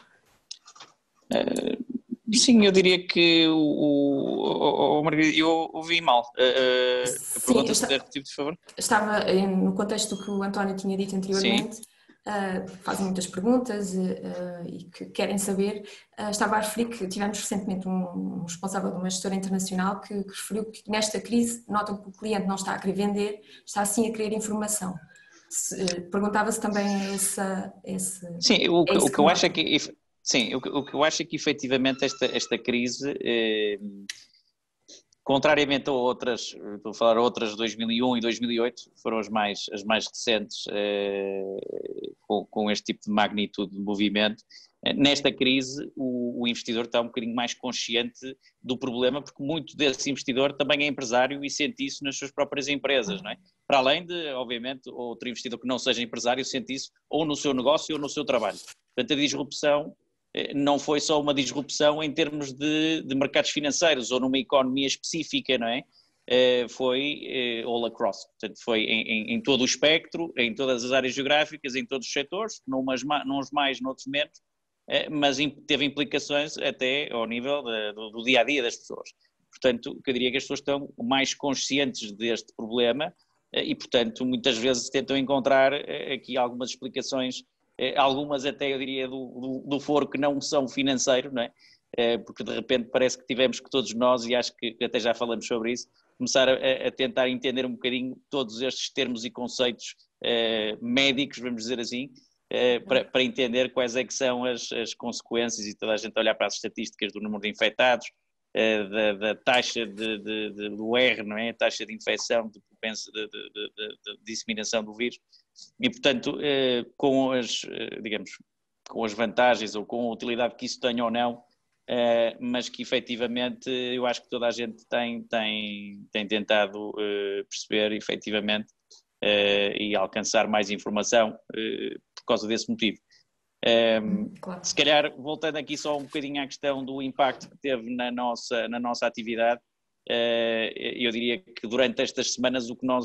Sim, eu diria que Margarida, eu ouvi mal. A pergunta, se puder repetir, por favor. Estava no contexto do que o António tinha dito anteriormente, fazem muitas perguntas e que querem saber. Estava a referir que tivemos recentemente um responsável de uma gestora internacional que referiu que nesta crise notam que o cliente não está a querer vender, está sim a querer informação. Perguntava-se também esse... Sim, o que eu acho é que... Sim, o que eu acho é que efetivamente esta crise, contrariamente a outras, estou a falar outras de 2001 e 2008, foram as mais recentes com este tipo de magnitude de movimento. Nesta crise o investidor está um bocadinho mais consciente do problema, porque muito desse investidor também é empresário e sente isso nas suas próprias empresas, não é? Para além de, obviamente, outro investidor que não seja empresário sente isso ou no seu negócio ou no seu trabalho. Portanto, a disrupção não foi só uma disrupção em termos de mercados financeiros ou numa economia específica, não é? Foi all across, portanto foi em todo o espectro, em todas as áreas geográficas, em todos os setores, uns mais, noutros menos, mas teve implicações até ao nível do dia-a-dia das pessoas. Portanto, eu diria que as pessoas estão mais conscientes deste problema e, portanto, muitas vezes tentam encontrar aqui algumas explicações, algumas até eu diria do foro que não são financeiro, não é? Porque de repente parece que tivemos que todos nós, e acho que até já falamos sobre isso, começar a tentar entender um bocadinho todos estes termos e conceitos médicos, vamos dizer assim, para entender quais é que são as consequências e toda a gente olhar para as estatísticas do número de infectados, da taxa do R, não é? A taxa de infecção, de disseminação do vírus. E, portanto, com as vantagens ou com a utilidade que isso tenha ou não, mas que efetivamente eu acho que toda a gente tem tentado perceber efetivamente e alcançar mais informação por causa desse motivo. Claro. Se calhar, voltando aqui só um bocadinho à questão do impacto que teve na nossa atividade, eu diria que durante estas semanas o que nós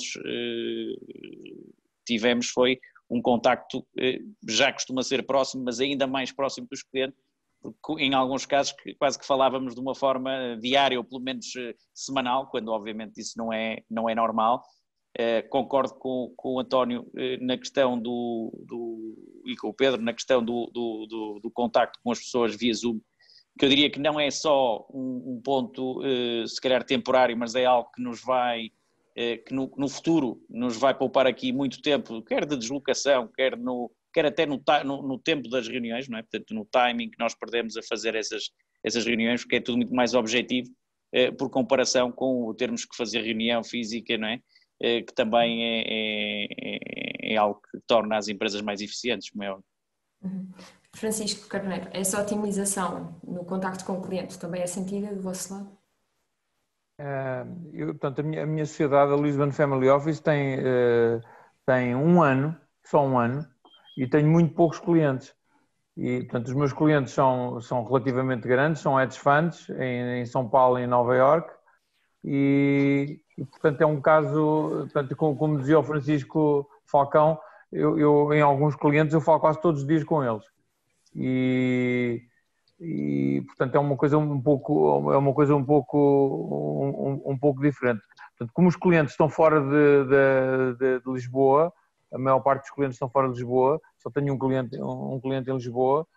tivemos foi um contacto, já costuma ser próximo, mas ainda mais próximo dos clientes, porque em alguns casos quase que falávamos de uma forma diária ou pelo menos semanal, quando obviamente isso não é normal. Concordo com o António na questão e com o Pedro na questão do contacto com as pessoas via Zoom, que eu diria que não é só um ponto se calhar temporário, mas é algo que nos vai que no futuro nos vai poupar aqui muito tempo, quer de deslocação, quer até no tempo das reuniões, não é? Portanto, no timing que nós perdemos a fazer essas reuniões, porque é tudo muito mais objetivo, por comparação com termos que fazer reunião física, não é? Que também é algo que torna as empresas mais eficientes, como é óbvio. Francisco Carneiro, essa otimização no contacto com o cliente também é sentida do vosso lado? Portanto, a minha sociedade, a Lisbon Family Office, tem só um ano, e tenho muito poucos clientes. E, portanto, os meus clientes são relativamente grandes, são hedge funds em São Paulo e em Nova Iorque, e portanto, é um caso, portanto, como dizia o Francisco Falcão, eu em alguns clientes eu falo quase todos os dias com eles. E portanto é uma coisa um pouco diferente. Portanto, como os clientes estão fora de Lisboa, a maior parte dos clientes estão fora de Lisboa, só tenho um cliente em Lisboa,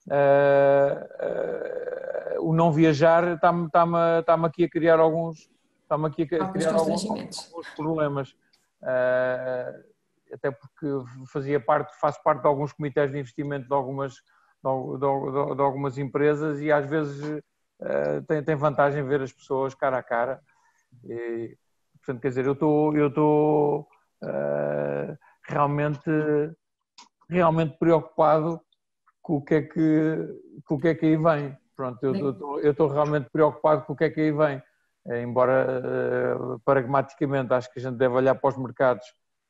o não viajar está-me aqui a criar alguns problemas. Até porque faço parte de alguns comitês de investimento de algumas empresas e às vezes tem vantagem ver as pessoas cara a cara. E, portanto, quer dizer, eu estou realmente preocupado com o que é que aí vem. Pronto, eu estou realmente preocupado com o que é que aí vem. Embora pragmaticamente acho que a gente deve olhar para os mercados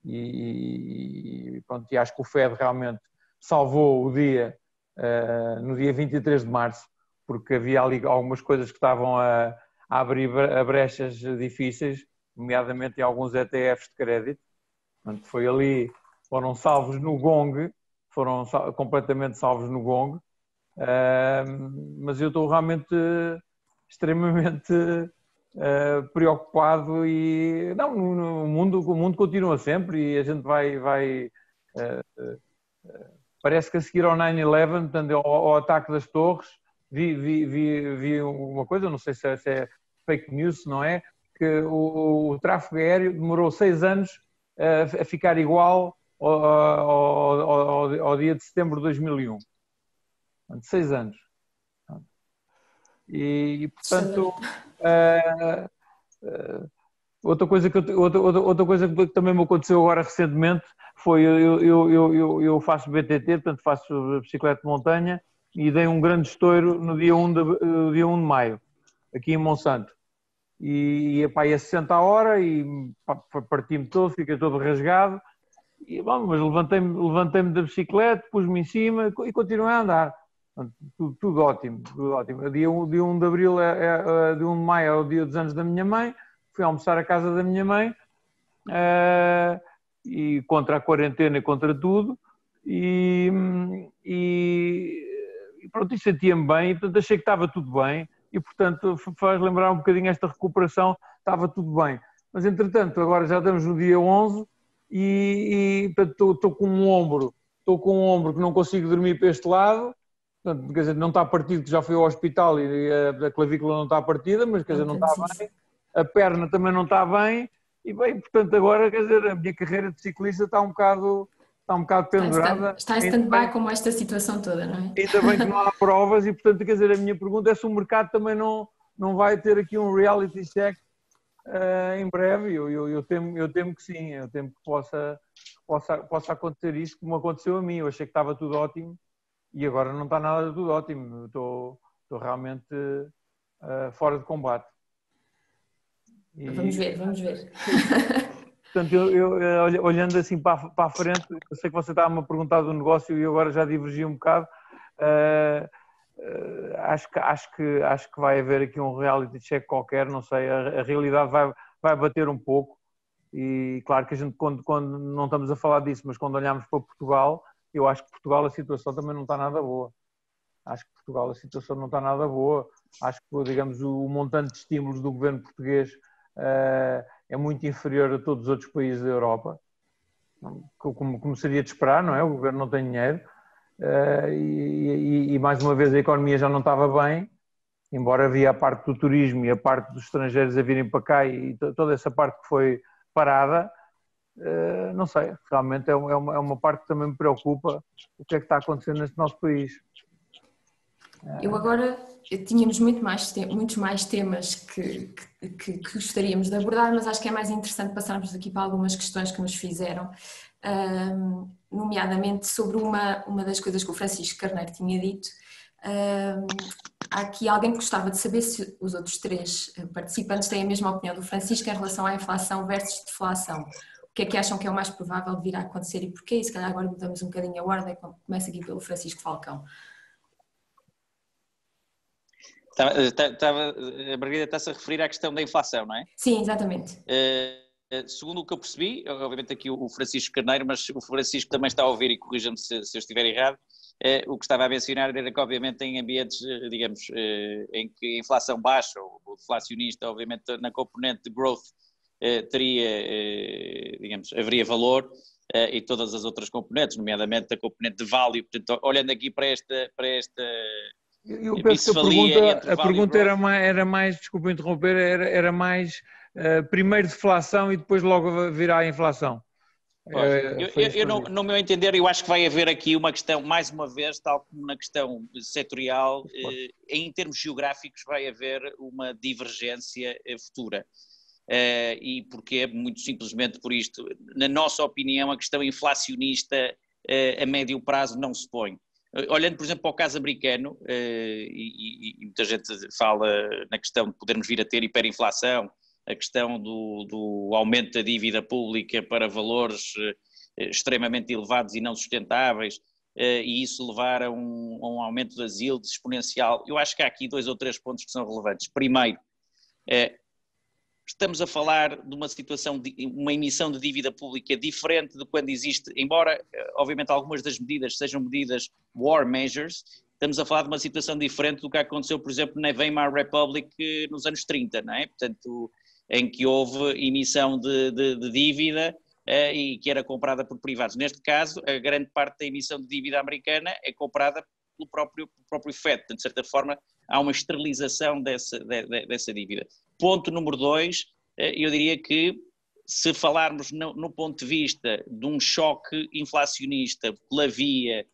e acho que o Fed realmente salvou o dia no dia 23 de março, porque havia ali algumas coisas que estavam a abrir brechas difíceis, nomeadamente em alguns ETFs de crédito. Portanto, foram salvos no gong, completamente salvos no gong, mas eu estou realmente extremamente preocupado e não, o mundo continua sempre e a gente vai parece que a seguir ao 9/11, portanto, ao ataque das torres, vi uma coisa, não sei se é fake news, não é? Que o tráfego aéreo demorou 6 anos a ficar igual ao dia de setembro de 2001. Portanto, 6 anos. E portanto, outra coisa que também me aconteceu agora recentemente foi, eu faço BTT, portanto faço bicicleta de montanha, e dei um grande estouro no dia 1 de maio, aqui em Monsanto. E ia 60 a hora e parti-me todo, fiquei todo rasgado. E, bom, mas levantei-me da bicicleta, pus-me em cima e continuei a andar. Tudo ótimo, tudo ótimo. Dia 1 de abril, dia 1 de maio é o dia dos anos da minha mãe. Fui almoçar à casa da minha mãe, e contra a quarentena e contra tudo. E pronto, e sentia-me bem, e portanto achei que estava tudo bem. E portanto faz lembrar um bocadinho esta recuperação, estava tudo bem. Mas entretanto, agora já estamos no dia 11 e portanto, estou com um ombro que não consigo dormir para este lado. Portanto, quer dizer, não está partido, que já fui ao hospital e a clavícula não está partida, mas quer dizer, não está bem. A perna também não está bem. E bem, portanto, agora, quer dizer, a minha carreira de ciclista está um bocado pendurada. Está em stand-by como esta situação toda, não é? Ainda bem que não há provas e, portanto, quer dizer, a minha pergunta é se o mercado também não vai ter aqui um reality check em breve. Eu temo que sim, eu temo que possa acontecer isso como aconteceu a mim. Eu achei que estava tudo ótimo e agora não está nada tudo ótimo. Estou realmente fora de combate. Vamos ver. Portanto, eu olhando assim para a frente, eu sei que você estava-me a perguntar do negócio e agora já divergi um bocado. Acho que vai haver aqui um reality check qualquer, não sei, a realidade vai bater um pouco. E claro que a gente, quando não estamos a falar disso, mas quando olhamos para Portugal, eu acho que Portugal a situação também não está nada boa. Acho que, digamos, o montante de estímulos do governo português é muito inferior a todos os outros países da Europa, como seria de esperar, não é? O governo não tem dinheiro e mais uma vez a economia já não estava bem, embora havia a parte do turismo e a parte dos estrangeiros a virem para cá e toda essa parte que foi parada, não sei, realmente é uma parte que também me preocupa, o que é que está acontecendo neste nosso país. Eu agora tínhamos muitos mais temas que gostaríamos de abordar, mas acho que é mais interessante passarmos aqui para algumas questões que nos fizeram, nomeadamente sobre uma das coisas que o Francisco Carneiro tinha dito. Há aqui alguém que gostava de saber se os outros 3 participantes têm a mesma opinião do Francisco em relação à inflação versus deflação. O que é que acham que é o mais provável de vir a acontecer e porquê? E se calhar agora mudamos um bocadinho a ordem, começa aqui pelo Francisco Falcão. A Margarida está-se a referir à questão da inflação, não é? Sim, exatamente. Segundo o que eu percebi, obviamente aqui o Francisco Carneiro, mas o Francisco também está a ouvir e corrija-me se eu estiver errado, o que estava a mencionar era que obviamente em ambientes, digamos, em que a inflação baixa ou deflacionista, obviamente na componente de growth digamos, haveria valor e todas as outras componentes, nomeadamente a componente de value. Portanto, olhando aqui para esta Eu penso que a pergunta era mais, desculpa interromper, era mais primeiro deflação e depois logo virá a inflação. No meu entender, eu acho que vai haver aqui uma questão, mais uma vez, tal como na questão setorial, em termos geográficos vai haver uma divergência futura. E porque muito simplesmente por isto, na nossa opinião, a questão inflacionista a médio prazo não se põe. Olhando, por exemplo, para o caso americano, e muita gente fala na questão de podermos vir a ter hiperinflação, a questão do aumento da dívida pública para valores extremamente elevados e não sustentáveis, e isso levar a um aumento das yields exponencial. Eu acho que há aqui 2 ou 3 pontos que são relevantes. Primeiro, estamos a falar de uma situação de uma emissão de dívida pública diferente de quando existe, embora obviamente algumas das medidas sejam medidas war measures, estamos a falar de uma situação diferente do que aconteceu, por exemplo, na Weimar Republic nos anos 30, não é? Portanto, em que houve emissão de dívida e que era comprada por privados. Neste caso, a grande parte da emissão de dívida americana é comprada pelo próprio FED, portanto, de certa forma, há uma esterilização dessa dívida. Ponto número 2, eu diria que se falarmos no ponto de vista de um choque inflacionista pela via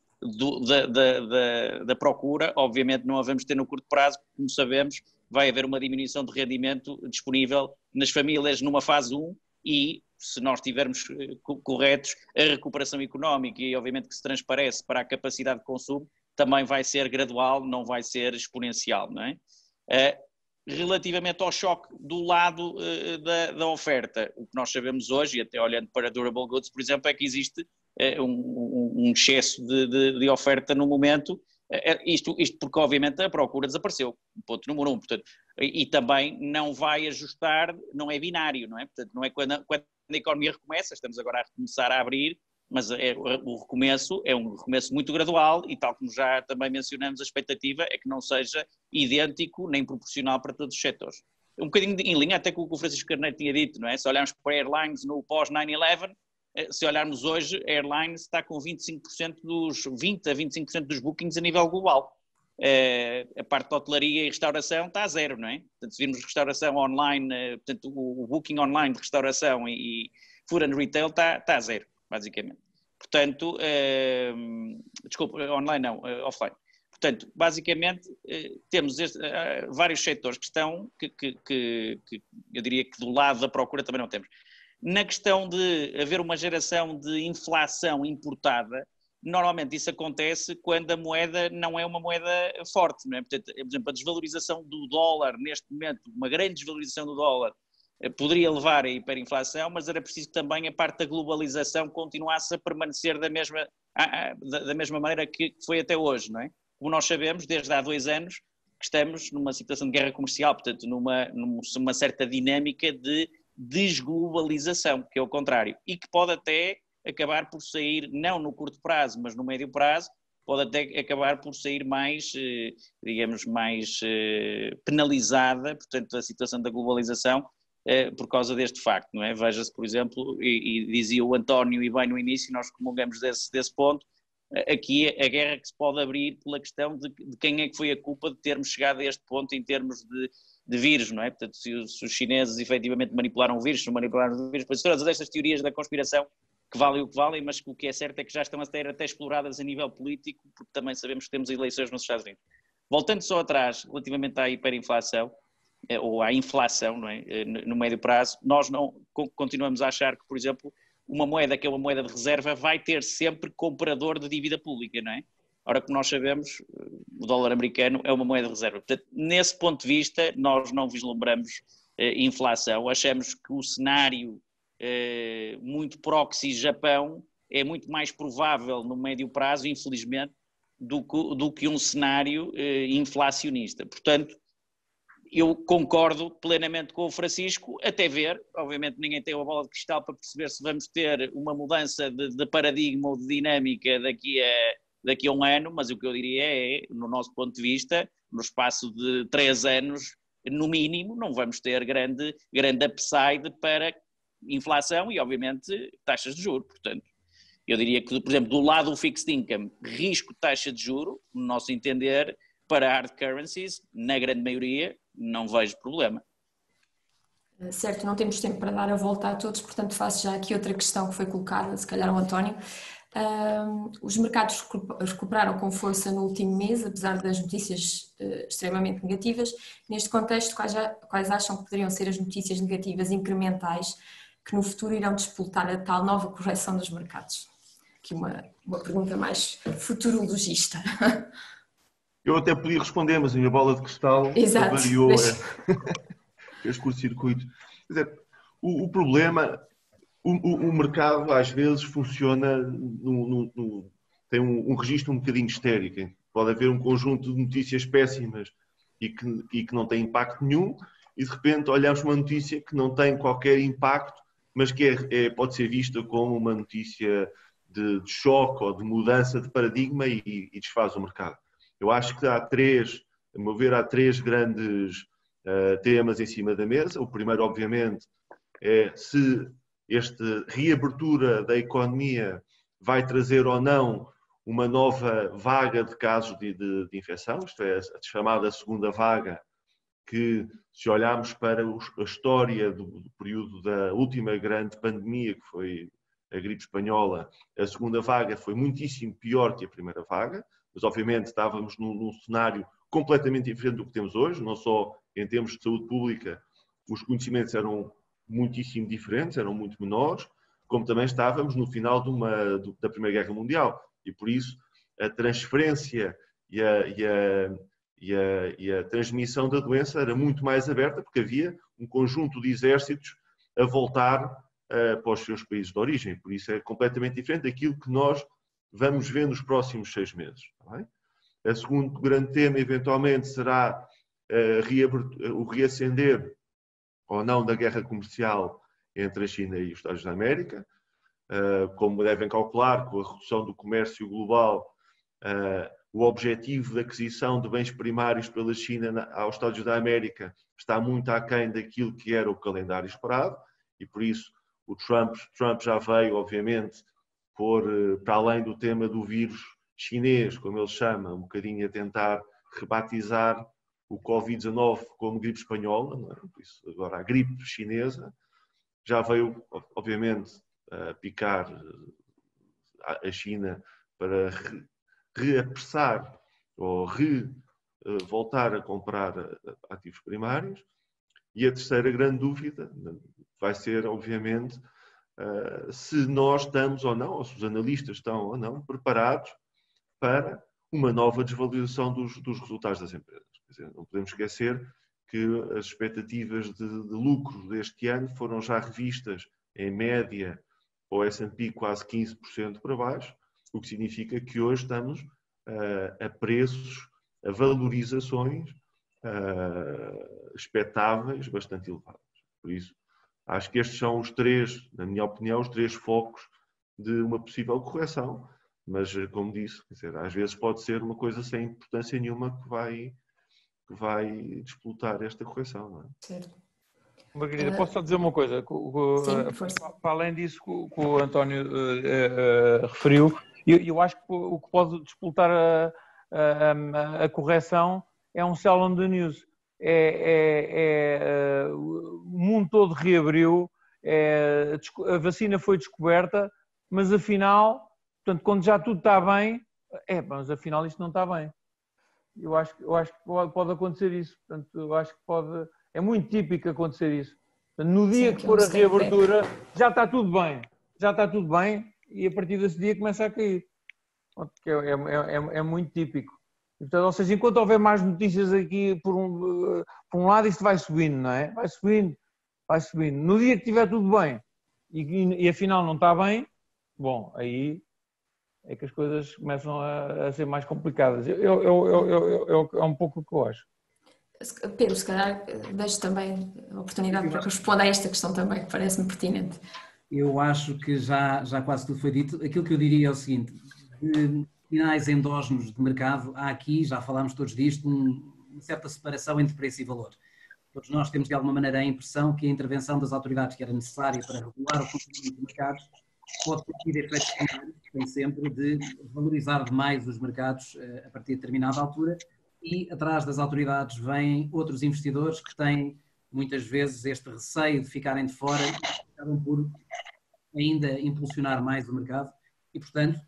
da procura, obviamente não a vamos ter no curto prazo, como sabemos, vai haver uma diminuição de rendimento disponível nas famílias numa fase 1 e, se nós estivermos corretos, a recuperação económica e obviamente que se transparece para a capacidade de consumo também vai ser gradual, não vai ser exponencial, não é? Relativamente ao choque do lado da oferta, o que nós sabemos hoje, e até olhando para durable goods, por exemplo, é que existe um excesso de oferta no momento, isto porque obviamente a procura desapareceu, ponto número 1, portanto, e também não vai ajustar, não é binário, não é? Portanto, não é quando a economia recomeça, estamos agora a começar a abrir, mas o recomeço é um recomeço muito gradual e tal como já também mencionamos, a expectativa é que não seja idêntico nem proporcional para todos os setores. Um bocadinho em linha até com o que o Francisco Carneiro tinha dito, não é? Se olharmos para airlines no pós-9/11, se olharmos hoje, a airlines está com 20 a 25% dos bookings a nível global. A parte de hotelaria e restauração está a 0, não é? Portanto, se virmos restauração online, portanto, o booking online de restauração e food and retail está a 0. Basicamente. Portanto, desculpa, online não, offline. Portanto, basicamente, temos vários setores que estão, que eu diria que do lado da procura também não temos. Na questão de haver uma geração de inflação importada, normalmente isso acontece quando a moeda não é uma moeda forte, não é? Portanto, por exemplo, a desvalorização do dólar, neste momento, uma grande desvalorização do dólar, poderia levar à hiperinflação, mas era preciso que também a parte da globalização continuasse a permanecer da mesma maneira que foi até hoje, não é? Como nós sabemos, desde há 2 anos que estamos numa situação de guerra comercial, portanto numa certa dinâmica de desglobalização, que é o contrário, e que pode até acabar por sair, não no curto prazo, mas no médio prazo, pode até acabar por sair mais, digamos, mais penalizada, portanto, a situação da globalização, por causa deste facto, não é? Veja-se, por exemplo, e dizia o António e bem no início, nós comungamos desse ponto, aqui a guerra que se pode abrir pela questão de quem é que foi a culpa de termos chegado a este ponto em termos vírus, não é? Portanto, se os chineses efetivamente manipularam o vírus, se não manipularam o vírus, pois todas estas teorias da conspiração que valem o que valem, mas o que é certo é que já estão a ser até exploradas a nível político, porque também sabemos que temos eleições nos Estados Unidos. Voltando só atrás, relativamente à hiperinflação, ou à inflação, não é? No médio prazo, nós não continuamos a achar que, por exemplo, uma moeda que é uma moeda de reserva vai ter sempre comprador de dívida pública, não é? Ora, como nós sabemos, o dólar americano é uma moeda de reserva. Portanto, nesse ponto de vista, nós não vislumbramos inflação. Achamos que o cenário muito proxy Japão é muito mais provável no médio prazo, infelizmente, do que um cenário inflacionista. Portanto, eu concordo plenamente com o Francisco, até ver, obviamente ninguém tem uma bola de cristal para perceber se vamos ter uma mudança de paradigma ou de dinâmica daqui a um ano, mas o que eu diria é, no nosso ponto de vista, no espaço de 3 anos, no mínimo, não vamos ter grande upside para inflação e, obviamente, taxas de juros. Portanto, eu diria que, por exemplo, do lado do fixed income, risco de taxa de juro, no nosso entender, para hard currencies, na grande maioria, não vejo problema. Certo, não temos tempo para dar a volta a todos, portanto faço já aqui outra questão que foi colocada, se calhar ao António. Os mercados recuperaram com força no último mês, apesar das notícias extremamente negativas. Neste contexto, quais acham que poderiam ser as notícias negativas incrementais que no futuro irão disputar a tal nova correção dos mercados? Aqui uma pergunta mais futurologista. Eu até podia responder, mas a minha bola de cristal variou, fez curto-circuito. Quer dizer, o problema, o mercado às vezes funciona, tem um registro um bocadinho histérico. Pode haver um conjunto de notícias péssimas e que não tem impacto nenhum, e de repente olhamos para uma notícia que não tem qualquer impacto, mas que pode ser vista como uma notícia de choque ou de mudança de paradigma e desfaz o mercado. Eu acho que a meu ver, há 3 grandes temas em cima da mesa. O primeiro, obviamente, é se esta reabertura da economia vai trazer ou não uma nova vaga de casos de infecção, isto é, a chamada segunda vaga, que se olharmos para a história do período da última grande pandemia, que foi a gripe espanhola, a segunda vaga foi muitíssimo pior que a primeira vaga, mas obviamente estávamos num cenário completamente diferente do que temos hoje, não só em termos de saúde pública, os conhecimentos eram muitíssimo diferentes, eram muito menores, como também estávamos no final da Primeira Guerra Mundial. E por isso a transferência e a transmissão da doença era muito mais aberta, porque havia um conjunto de exércitos a voltar para os seus países de origem. Por isso é completamente diferente daquilo que nós vamos ver nos próximos 6 meses. Tá bem? O segundo grande tema, eventualmente, será o reacender ou não da guerra comercial entre a China e os Estados da América. Como devem calcular, com a redução do comércio global, o objetivo de aquisição de bens primários pela China aos Estados da América está muito aquém daquilo que era o calendário esperado, e por isso o Trump já veio, obviamente, para além do tema do vírus chinês, como ele chama, um bocadinho a tentar rebatizar o Covid-19 como gripe espanhola, não é? Por isso, agora a gripe chinesa já veio, obviamente, a picar a China para reapressar ou voltar a comprar ativos primários. E a terceira grande dúvida vai ser, obviamente, se nós estamos ou não, ou se os analistas estão ou não, preparados para uma nova desvalorização dos resultados das empresas. Quer dizer, não podemos esquecer que as expectativas de lucros deste ano foram já revistas, em média, para o S&P quase 15% para baixo, o que significa que hoje estamos a preços, a valorizações expectáveis bastante elevados. Por isso, acho que estes são os 3, na minha opinião, os 3 focos de uma possível correção. Mas, como disse, quer dizer, às vezes pode ser uma coisa sem importância nenhuma que vai disputar esta correção. Não é? Certo. Margarida, posso só dizer uma coisa? Sim, força. Para além disso que o António referiu, eu acho que o que pode disputar a correção é um sell on the news. o mundo todo reabriu, a vacina foi descoberta, mas afinal, portanto, quando já tudo está bem, mas afinal isto não está bem. Eu acho que pode acontecer isso. Portanto, eu acho que é muito típico acontecer isso. Portanto, no dia que for a reabertura, já está tudo bem, e a partir desse dia começa a cair. É muito típico. Portanto, ou seja, enquanto houver mais notícias aqui, por um lado, isto vai subindo, não é? Vai subindo. No dia que estiver tudo bem e afinal não está bem, bom, aí é que as coisas começam a ser mais complicadas. É um pouco o que eu acho. Pedro, se calhar deixo também a oportunidade para responder a esta questão também, que parece-me pertinente. Eu acho que já quase tudo foi dito. Aquilo que eu diria é o seguinte: de sinais endógenos de mercado, há aqui, já falámos todos disto, uma certa separação entre preço e valor. Todos nós temos de alguma maneira a impressão que a intervenção das autoridades que era necessária para regular o funcionamento dos mercados pode ter tido efeitos secundários, que tem sempre de valorizar demais os mercados a partir de determinada altura, e atrás das autoridades vêm outros investidores que têm muitas vezes este receio de ficarem de fora e acabam por ainda impulsionar mais o mercado e, portanto,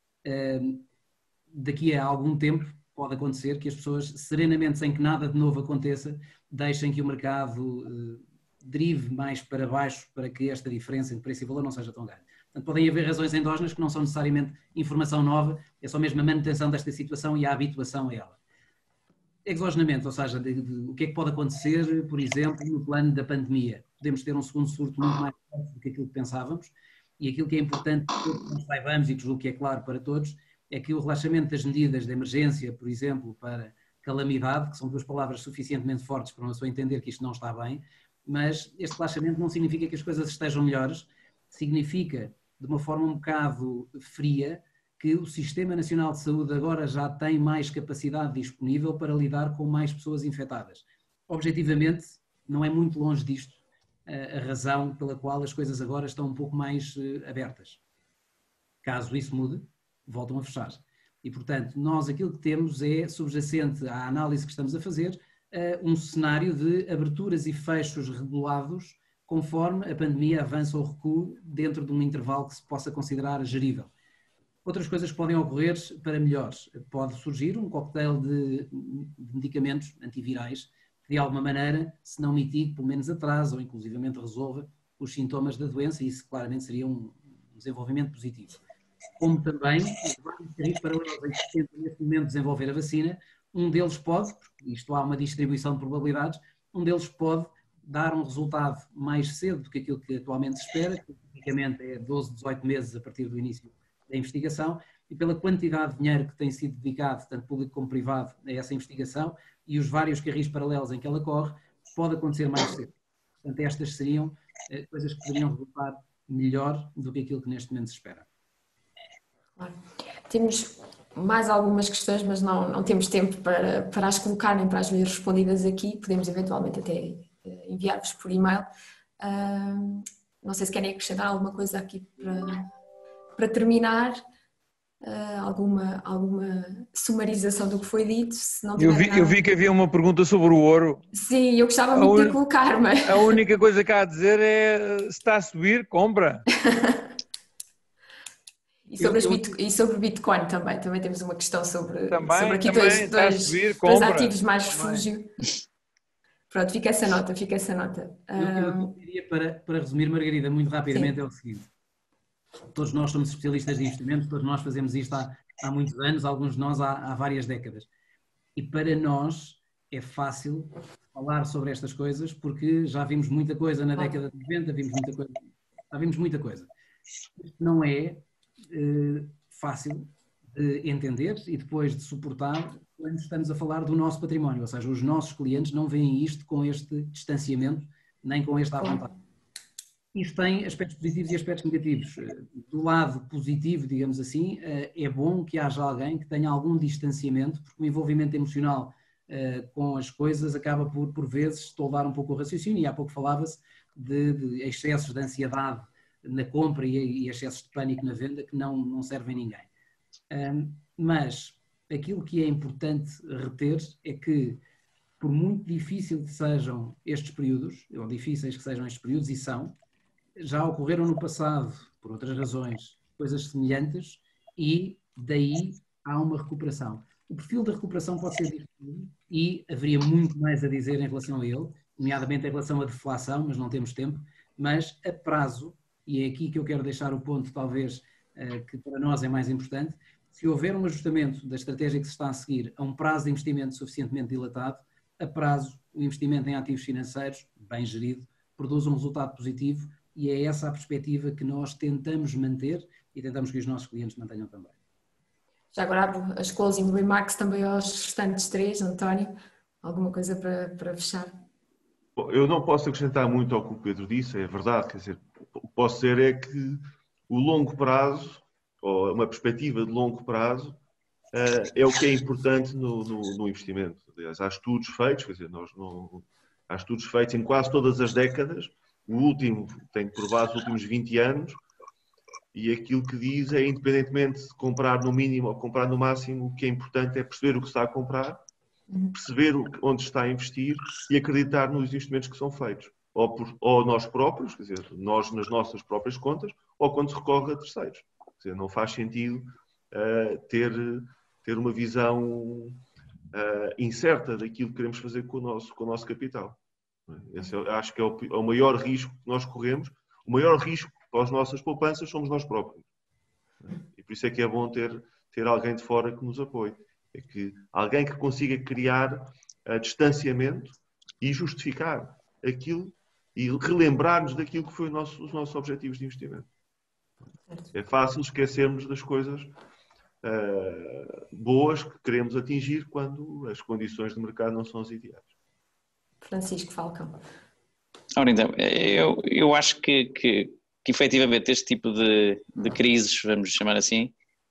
daqui a algum tempo pode acontecer que as pessoas, serenamente, sem que nada de novo aconteça, deixem que o mercado derive mais para baixo para que esta diferença entre preço e valor não seja tão grande. Portanto, podem haver razões endógenas que não são necessariamente informação nova, é só mesmo a manutenção desta situação e a habituação a ela. Exogenamente, ou seja, o que é que pode acontecer, por exemplo, no plano da pandemia? Podemos ter um segundo surto muito mais forte do que aquilo que pensávamos, e aquilo que é importante que todos nós saibamos, e que julgo que é claro para todos, é que o relaxamento das medidas de emergência, por exemplo, para calamidade, que são duas palavras suficientemente fortes para uma pessoa entender que isto não está bem, mas este relaxamento não significa que as coisas estejam melhores, significa, de uma forma um bocado fria, que o Sistema Nacional de Saúde agora já tem mais capacidade disponível para lidar com mais pessoas infectadas. Objetivamente, não é muito longe disto a razão pela qual as coisas agora estão um pouco mais abertas. Caso isso mude, voltam a fechar. E, portanto, nós aquilo que temos é, subjacente à análise que estamos a fazer, um cenário de aberturas e fechos regulados conforme a pandemia avança ou recua dentro de um intervalo que se possa considerar gerível. Outras coisas que podem ocorrer para melhores. Pode surgir um coquetel de medicamentos antivirais que, de alguma maneira, se não mitigue, pelo menos atrasa ou inclusivamente resolva os sintomas da doença, e isso claramente seria um desenvolvimento positivo. Como também os vários países paralelos em que tentam neste momento desenvolver a vacina, um deles pode, porque isto há uma distribuição de probabilidades, um deles pode dar um resultado mais cedo do que aquilo que atualmente se espera, que tipicamente é 12, 18 meses a partir do início da investigação, e pela quantidade de dinheiro que tem sido dedicado, tanto público como privado, a essa investigação e os vários carris paralelos em que ela corre, pode acontecer mais cedo. Portanto, estas seriam coisas que poderiam resultar melhor do que aquilo que neste momento se espera. Claro. Temos mais algumas questões, mas não temos tempo para as colocar nem para as ver respondidas aqui. Podemos eventualmente até enviar-vos por e-mail. Não sei se querem acrescentar alguma coisa aqui para terminar. Alguma sumarização do que foi dito. Se não eu vi que havia uma pergunta sobre o ouro. Sim, eu gostava muito de colocar, mas... A única coisa que há a dizer é, se está a subir, compra. E sobre o Bitcoin também temos uma questão sobre aqui dois ativos mais refúgio. Pronto, fica essa nota. Eu queria, para resumir, Margarida, muito rapidamente, sim, é o seguinte. Todos nós somos especialistas de investimento, todos nós fazemos isto há muitos anos, alguns de nós há várias décadas. E para nós é fácil falar sobre estas coisas porque já vimos muita coisa na década de 90, já vimos muita coisa. Isto não é fácil de entender e depois de suportar quando estamos a falar do nosso património, ou seja, os nossos clientes não veem isto com este distanciamento, nem com esta vontade. Isto tem aspectos positivos e aspectos negativos. Do lado positivo, digamos assim, é bom que haja alguém que tenha algum distanciamento, porque o envolvimento emocional com as coisas acaba por vezes toldar um pouco o raciocínio, e há pouco falava-se de excessos de ansiedade na compra e excessos de pânico na venda que não servem a ninguém. Mas aquilo que é importante reter é que, por muito difícil que sejam estes períodos, ou difíceis que sejam estes períodos, e são, já ocorreram no passado, por outras razões, coisas semelhantes, e daí há uma recuperação. O perfil da recuperação pode ser diferente e haveria muito mais a dizer em relação a ele, nomeadamente em relação à deflação, mas não temos tempo, mas a prazo, e é aqui que eu quero deixar o ponto, talvez, que para nós é mais importante, se houver um ajustamento da estratégia que se está a seguir a um prazo de investimento suficientemente dilatado, a prazo, o investimento em ativos financeiros, bem gerido, produz um resultado positivo, e é essa a perspectiva que nós tentamos manter e tentamos que os nossos clientes mantenham também. Já agora abro as closing remarks também aos restantes três. António, alguma coisa para fechar? Bom, eu não posso acrescentar muito ao que o Pedro disse, é verdade, quer dizer, o que posso dizer é que o longo prazo, ou uma perspectiva de longo prazo, é o que é importante no investimento. Aliás, há estudos feitos, quer dizer, há estudos feitos em quase todas as décadas, o último tem por base os últimos 20 anos, e aquilo que diz é, independentemente de comprar no mínimo ou comprar no máximo, o que é importante é perceber o que está a comprar, perceber onde está a investir e acreditar nos investimentos que são feitos. Ou nós próprios, quer dizer, nós nas nossas próprias contas, ou quando se recorre a terceiros. Quer dizer, não faz sentido ter uma visão incerta daquilo que queremos fazer com o nosso capital. Esse acho que é o maior risco que nós corremos. O maior risco para as nossas poupanças somos nós próprios. E por isso é que é bom ter alguém de fora que nos apoie. É que alguém que consiga criar distanciamento e justificar aquilo e relembrar-nos daquilo que foi os nossos objetivos de investimento. É fácil esquecermos das coisas boas que queremos atingir quando as condições de mercado não são as ideais. Francisco Falcão. Ora então, eu acho que efetivamente este tipo de crises, vamos chamar assim,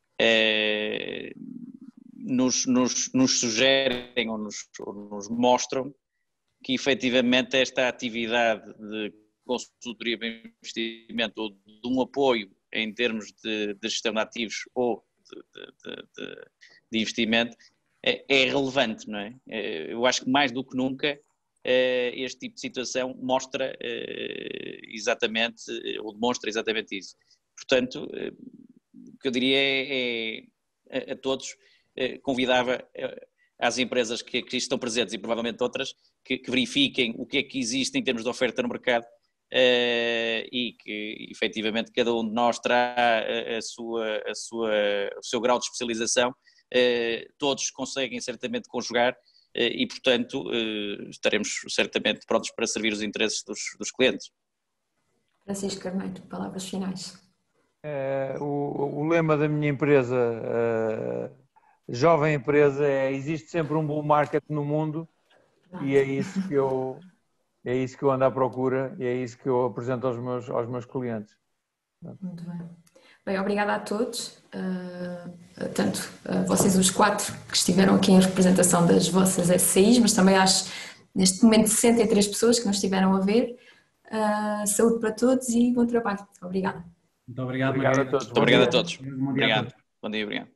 nos sugerem ou nos mostram que efetivamente esta atividade de consultoria para investimento ou de um apoio em termos de gestão de ativos ou de investimento é relevante, não é? Eu acho que mais do que nunca este tipo de situação mostra exatamente, ou demonstra exatamente isso. Portanto, o que eu diria a todos, convidava às empresas que estão presentes e provavelmente outras, que verifiquem o que é que existe em termos de oferta no mercado e que efetivamente cada um de nós terá o seu grau de especialização, todos conseguem certamente conjugar e portanto estaremos certamente prontos para servir os interesses dos clientes. Francisco Carneiro, palavras finais. O lema da minha empresa, jovem empresa, existe sempre um bull market no mundo e é isso que eu ando à procura e é isso que eu apresento aos meus clientes. Muito bem. Bem, obrigada a todos, tanto vocês os 4 que estiveram aqui em representação das vossas SCIs, mas também acho neste momento 63 pessoas que nos estiveram a ver. Saúde para todos e bom trabalho. Obrigada. Muito obrigado, Obrigado a todos. Muito obrigado a todos. Obrigado. Bom dia, obrigado.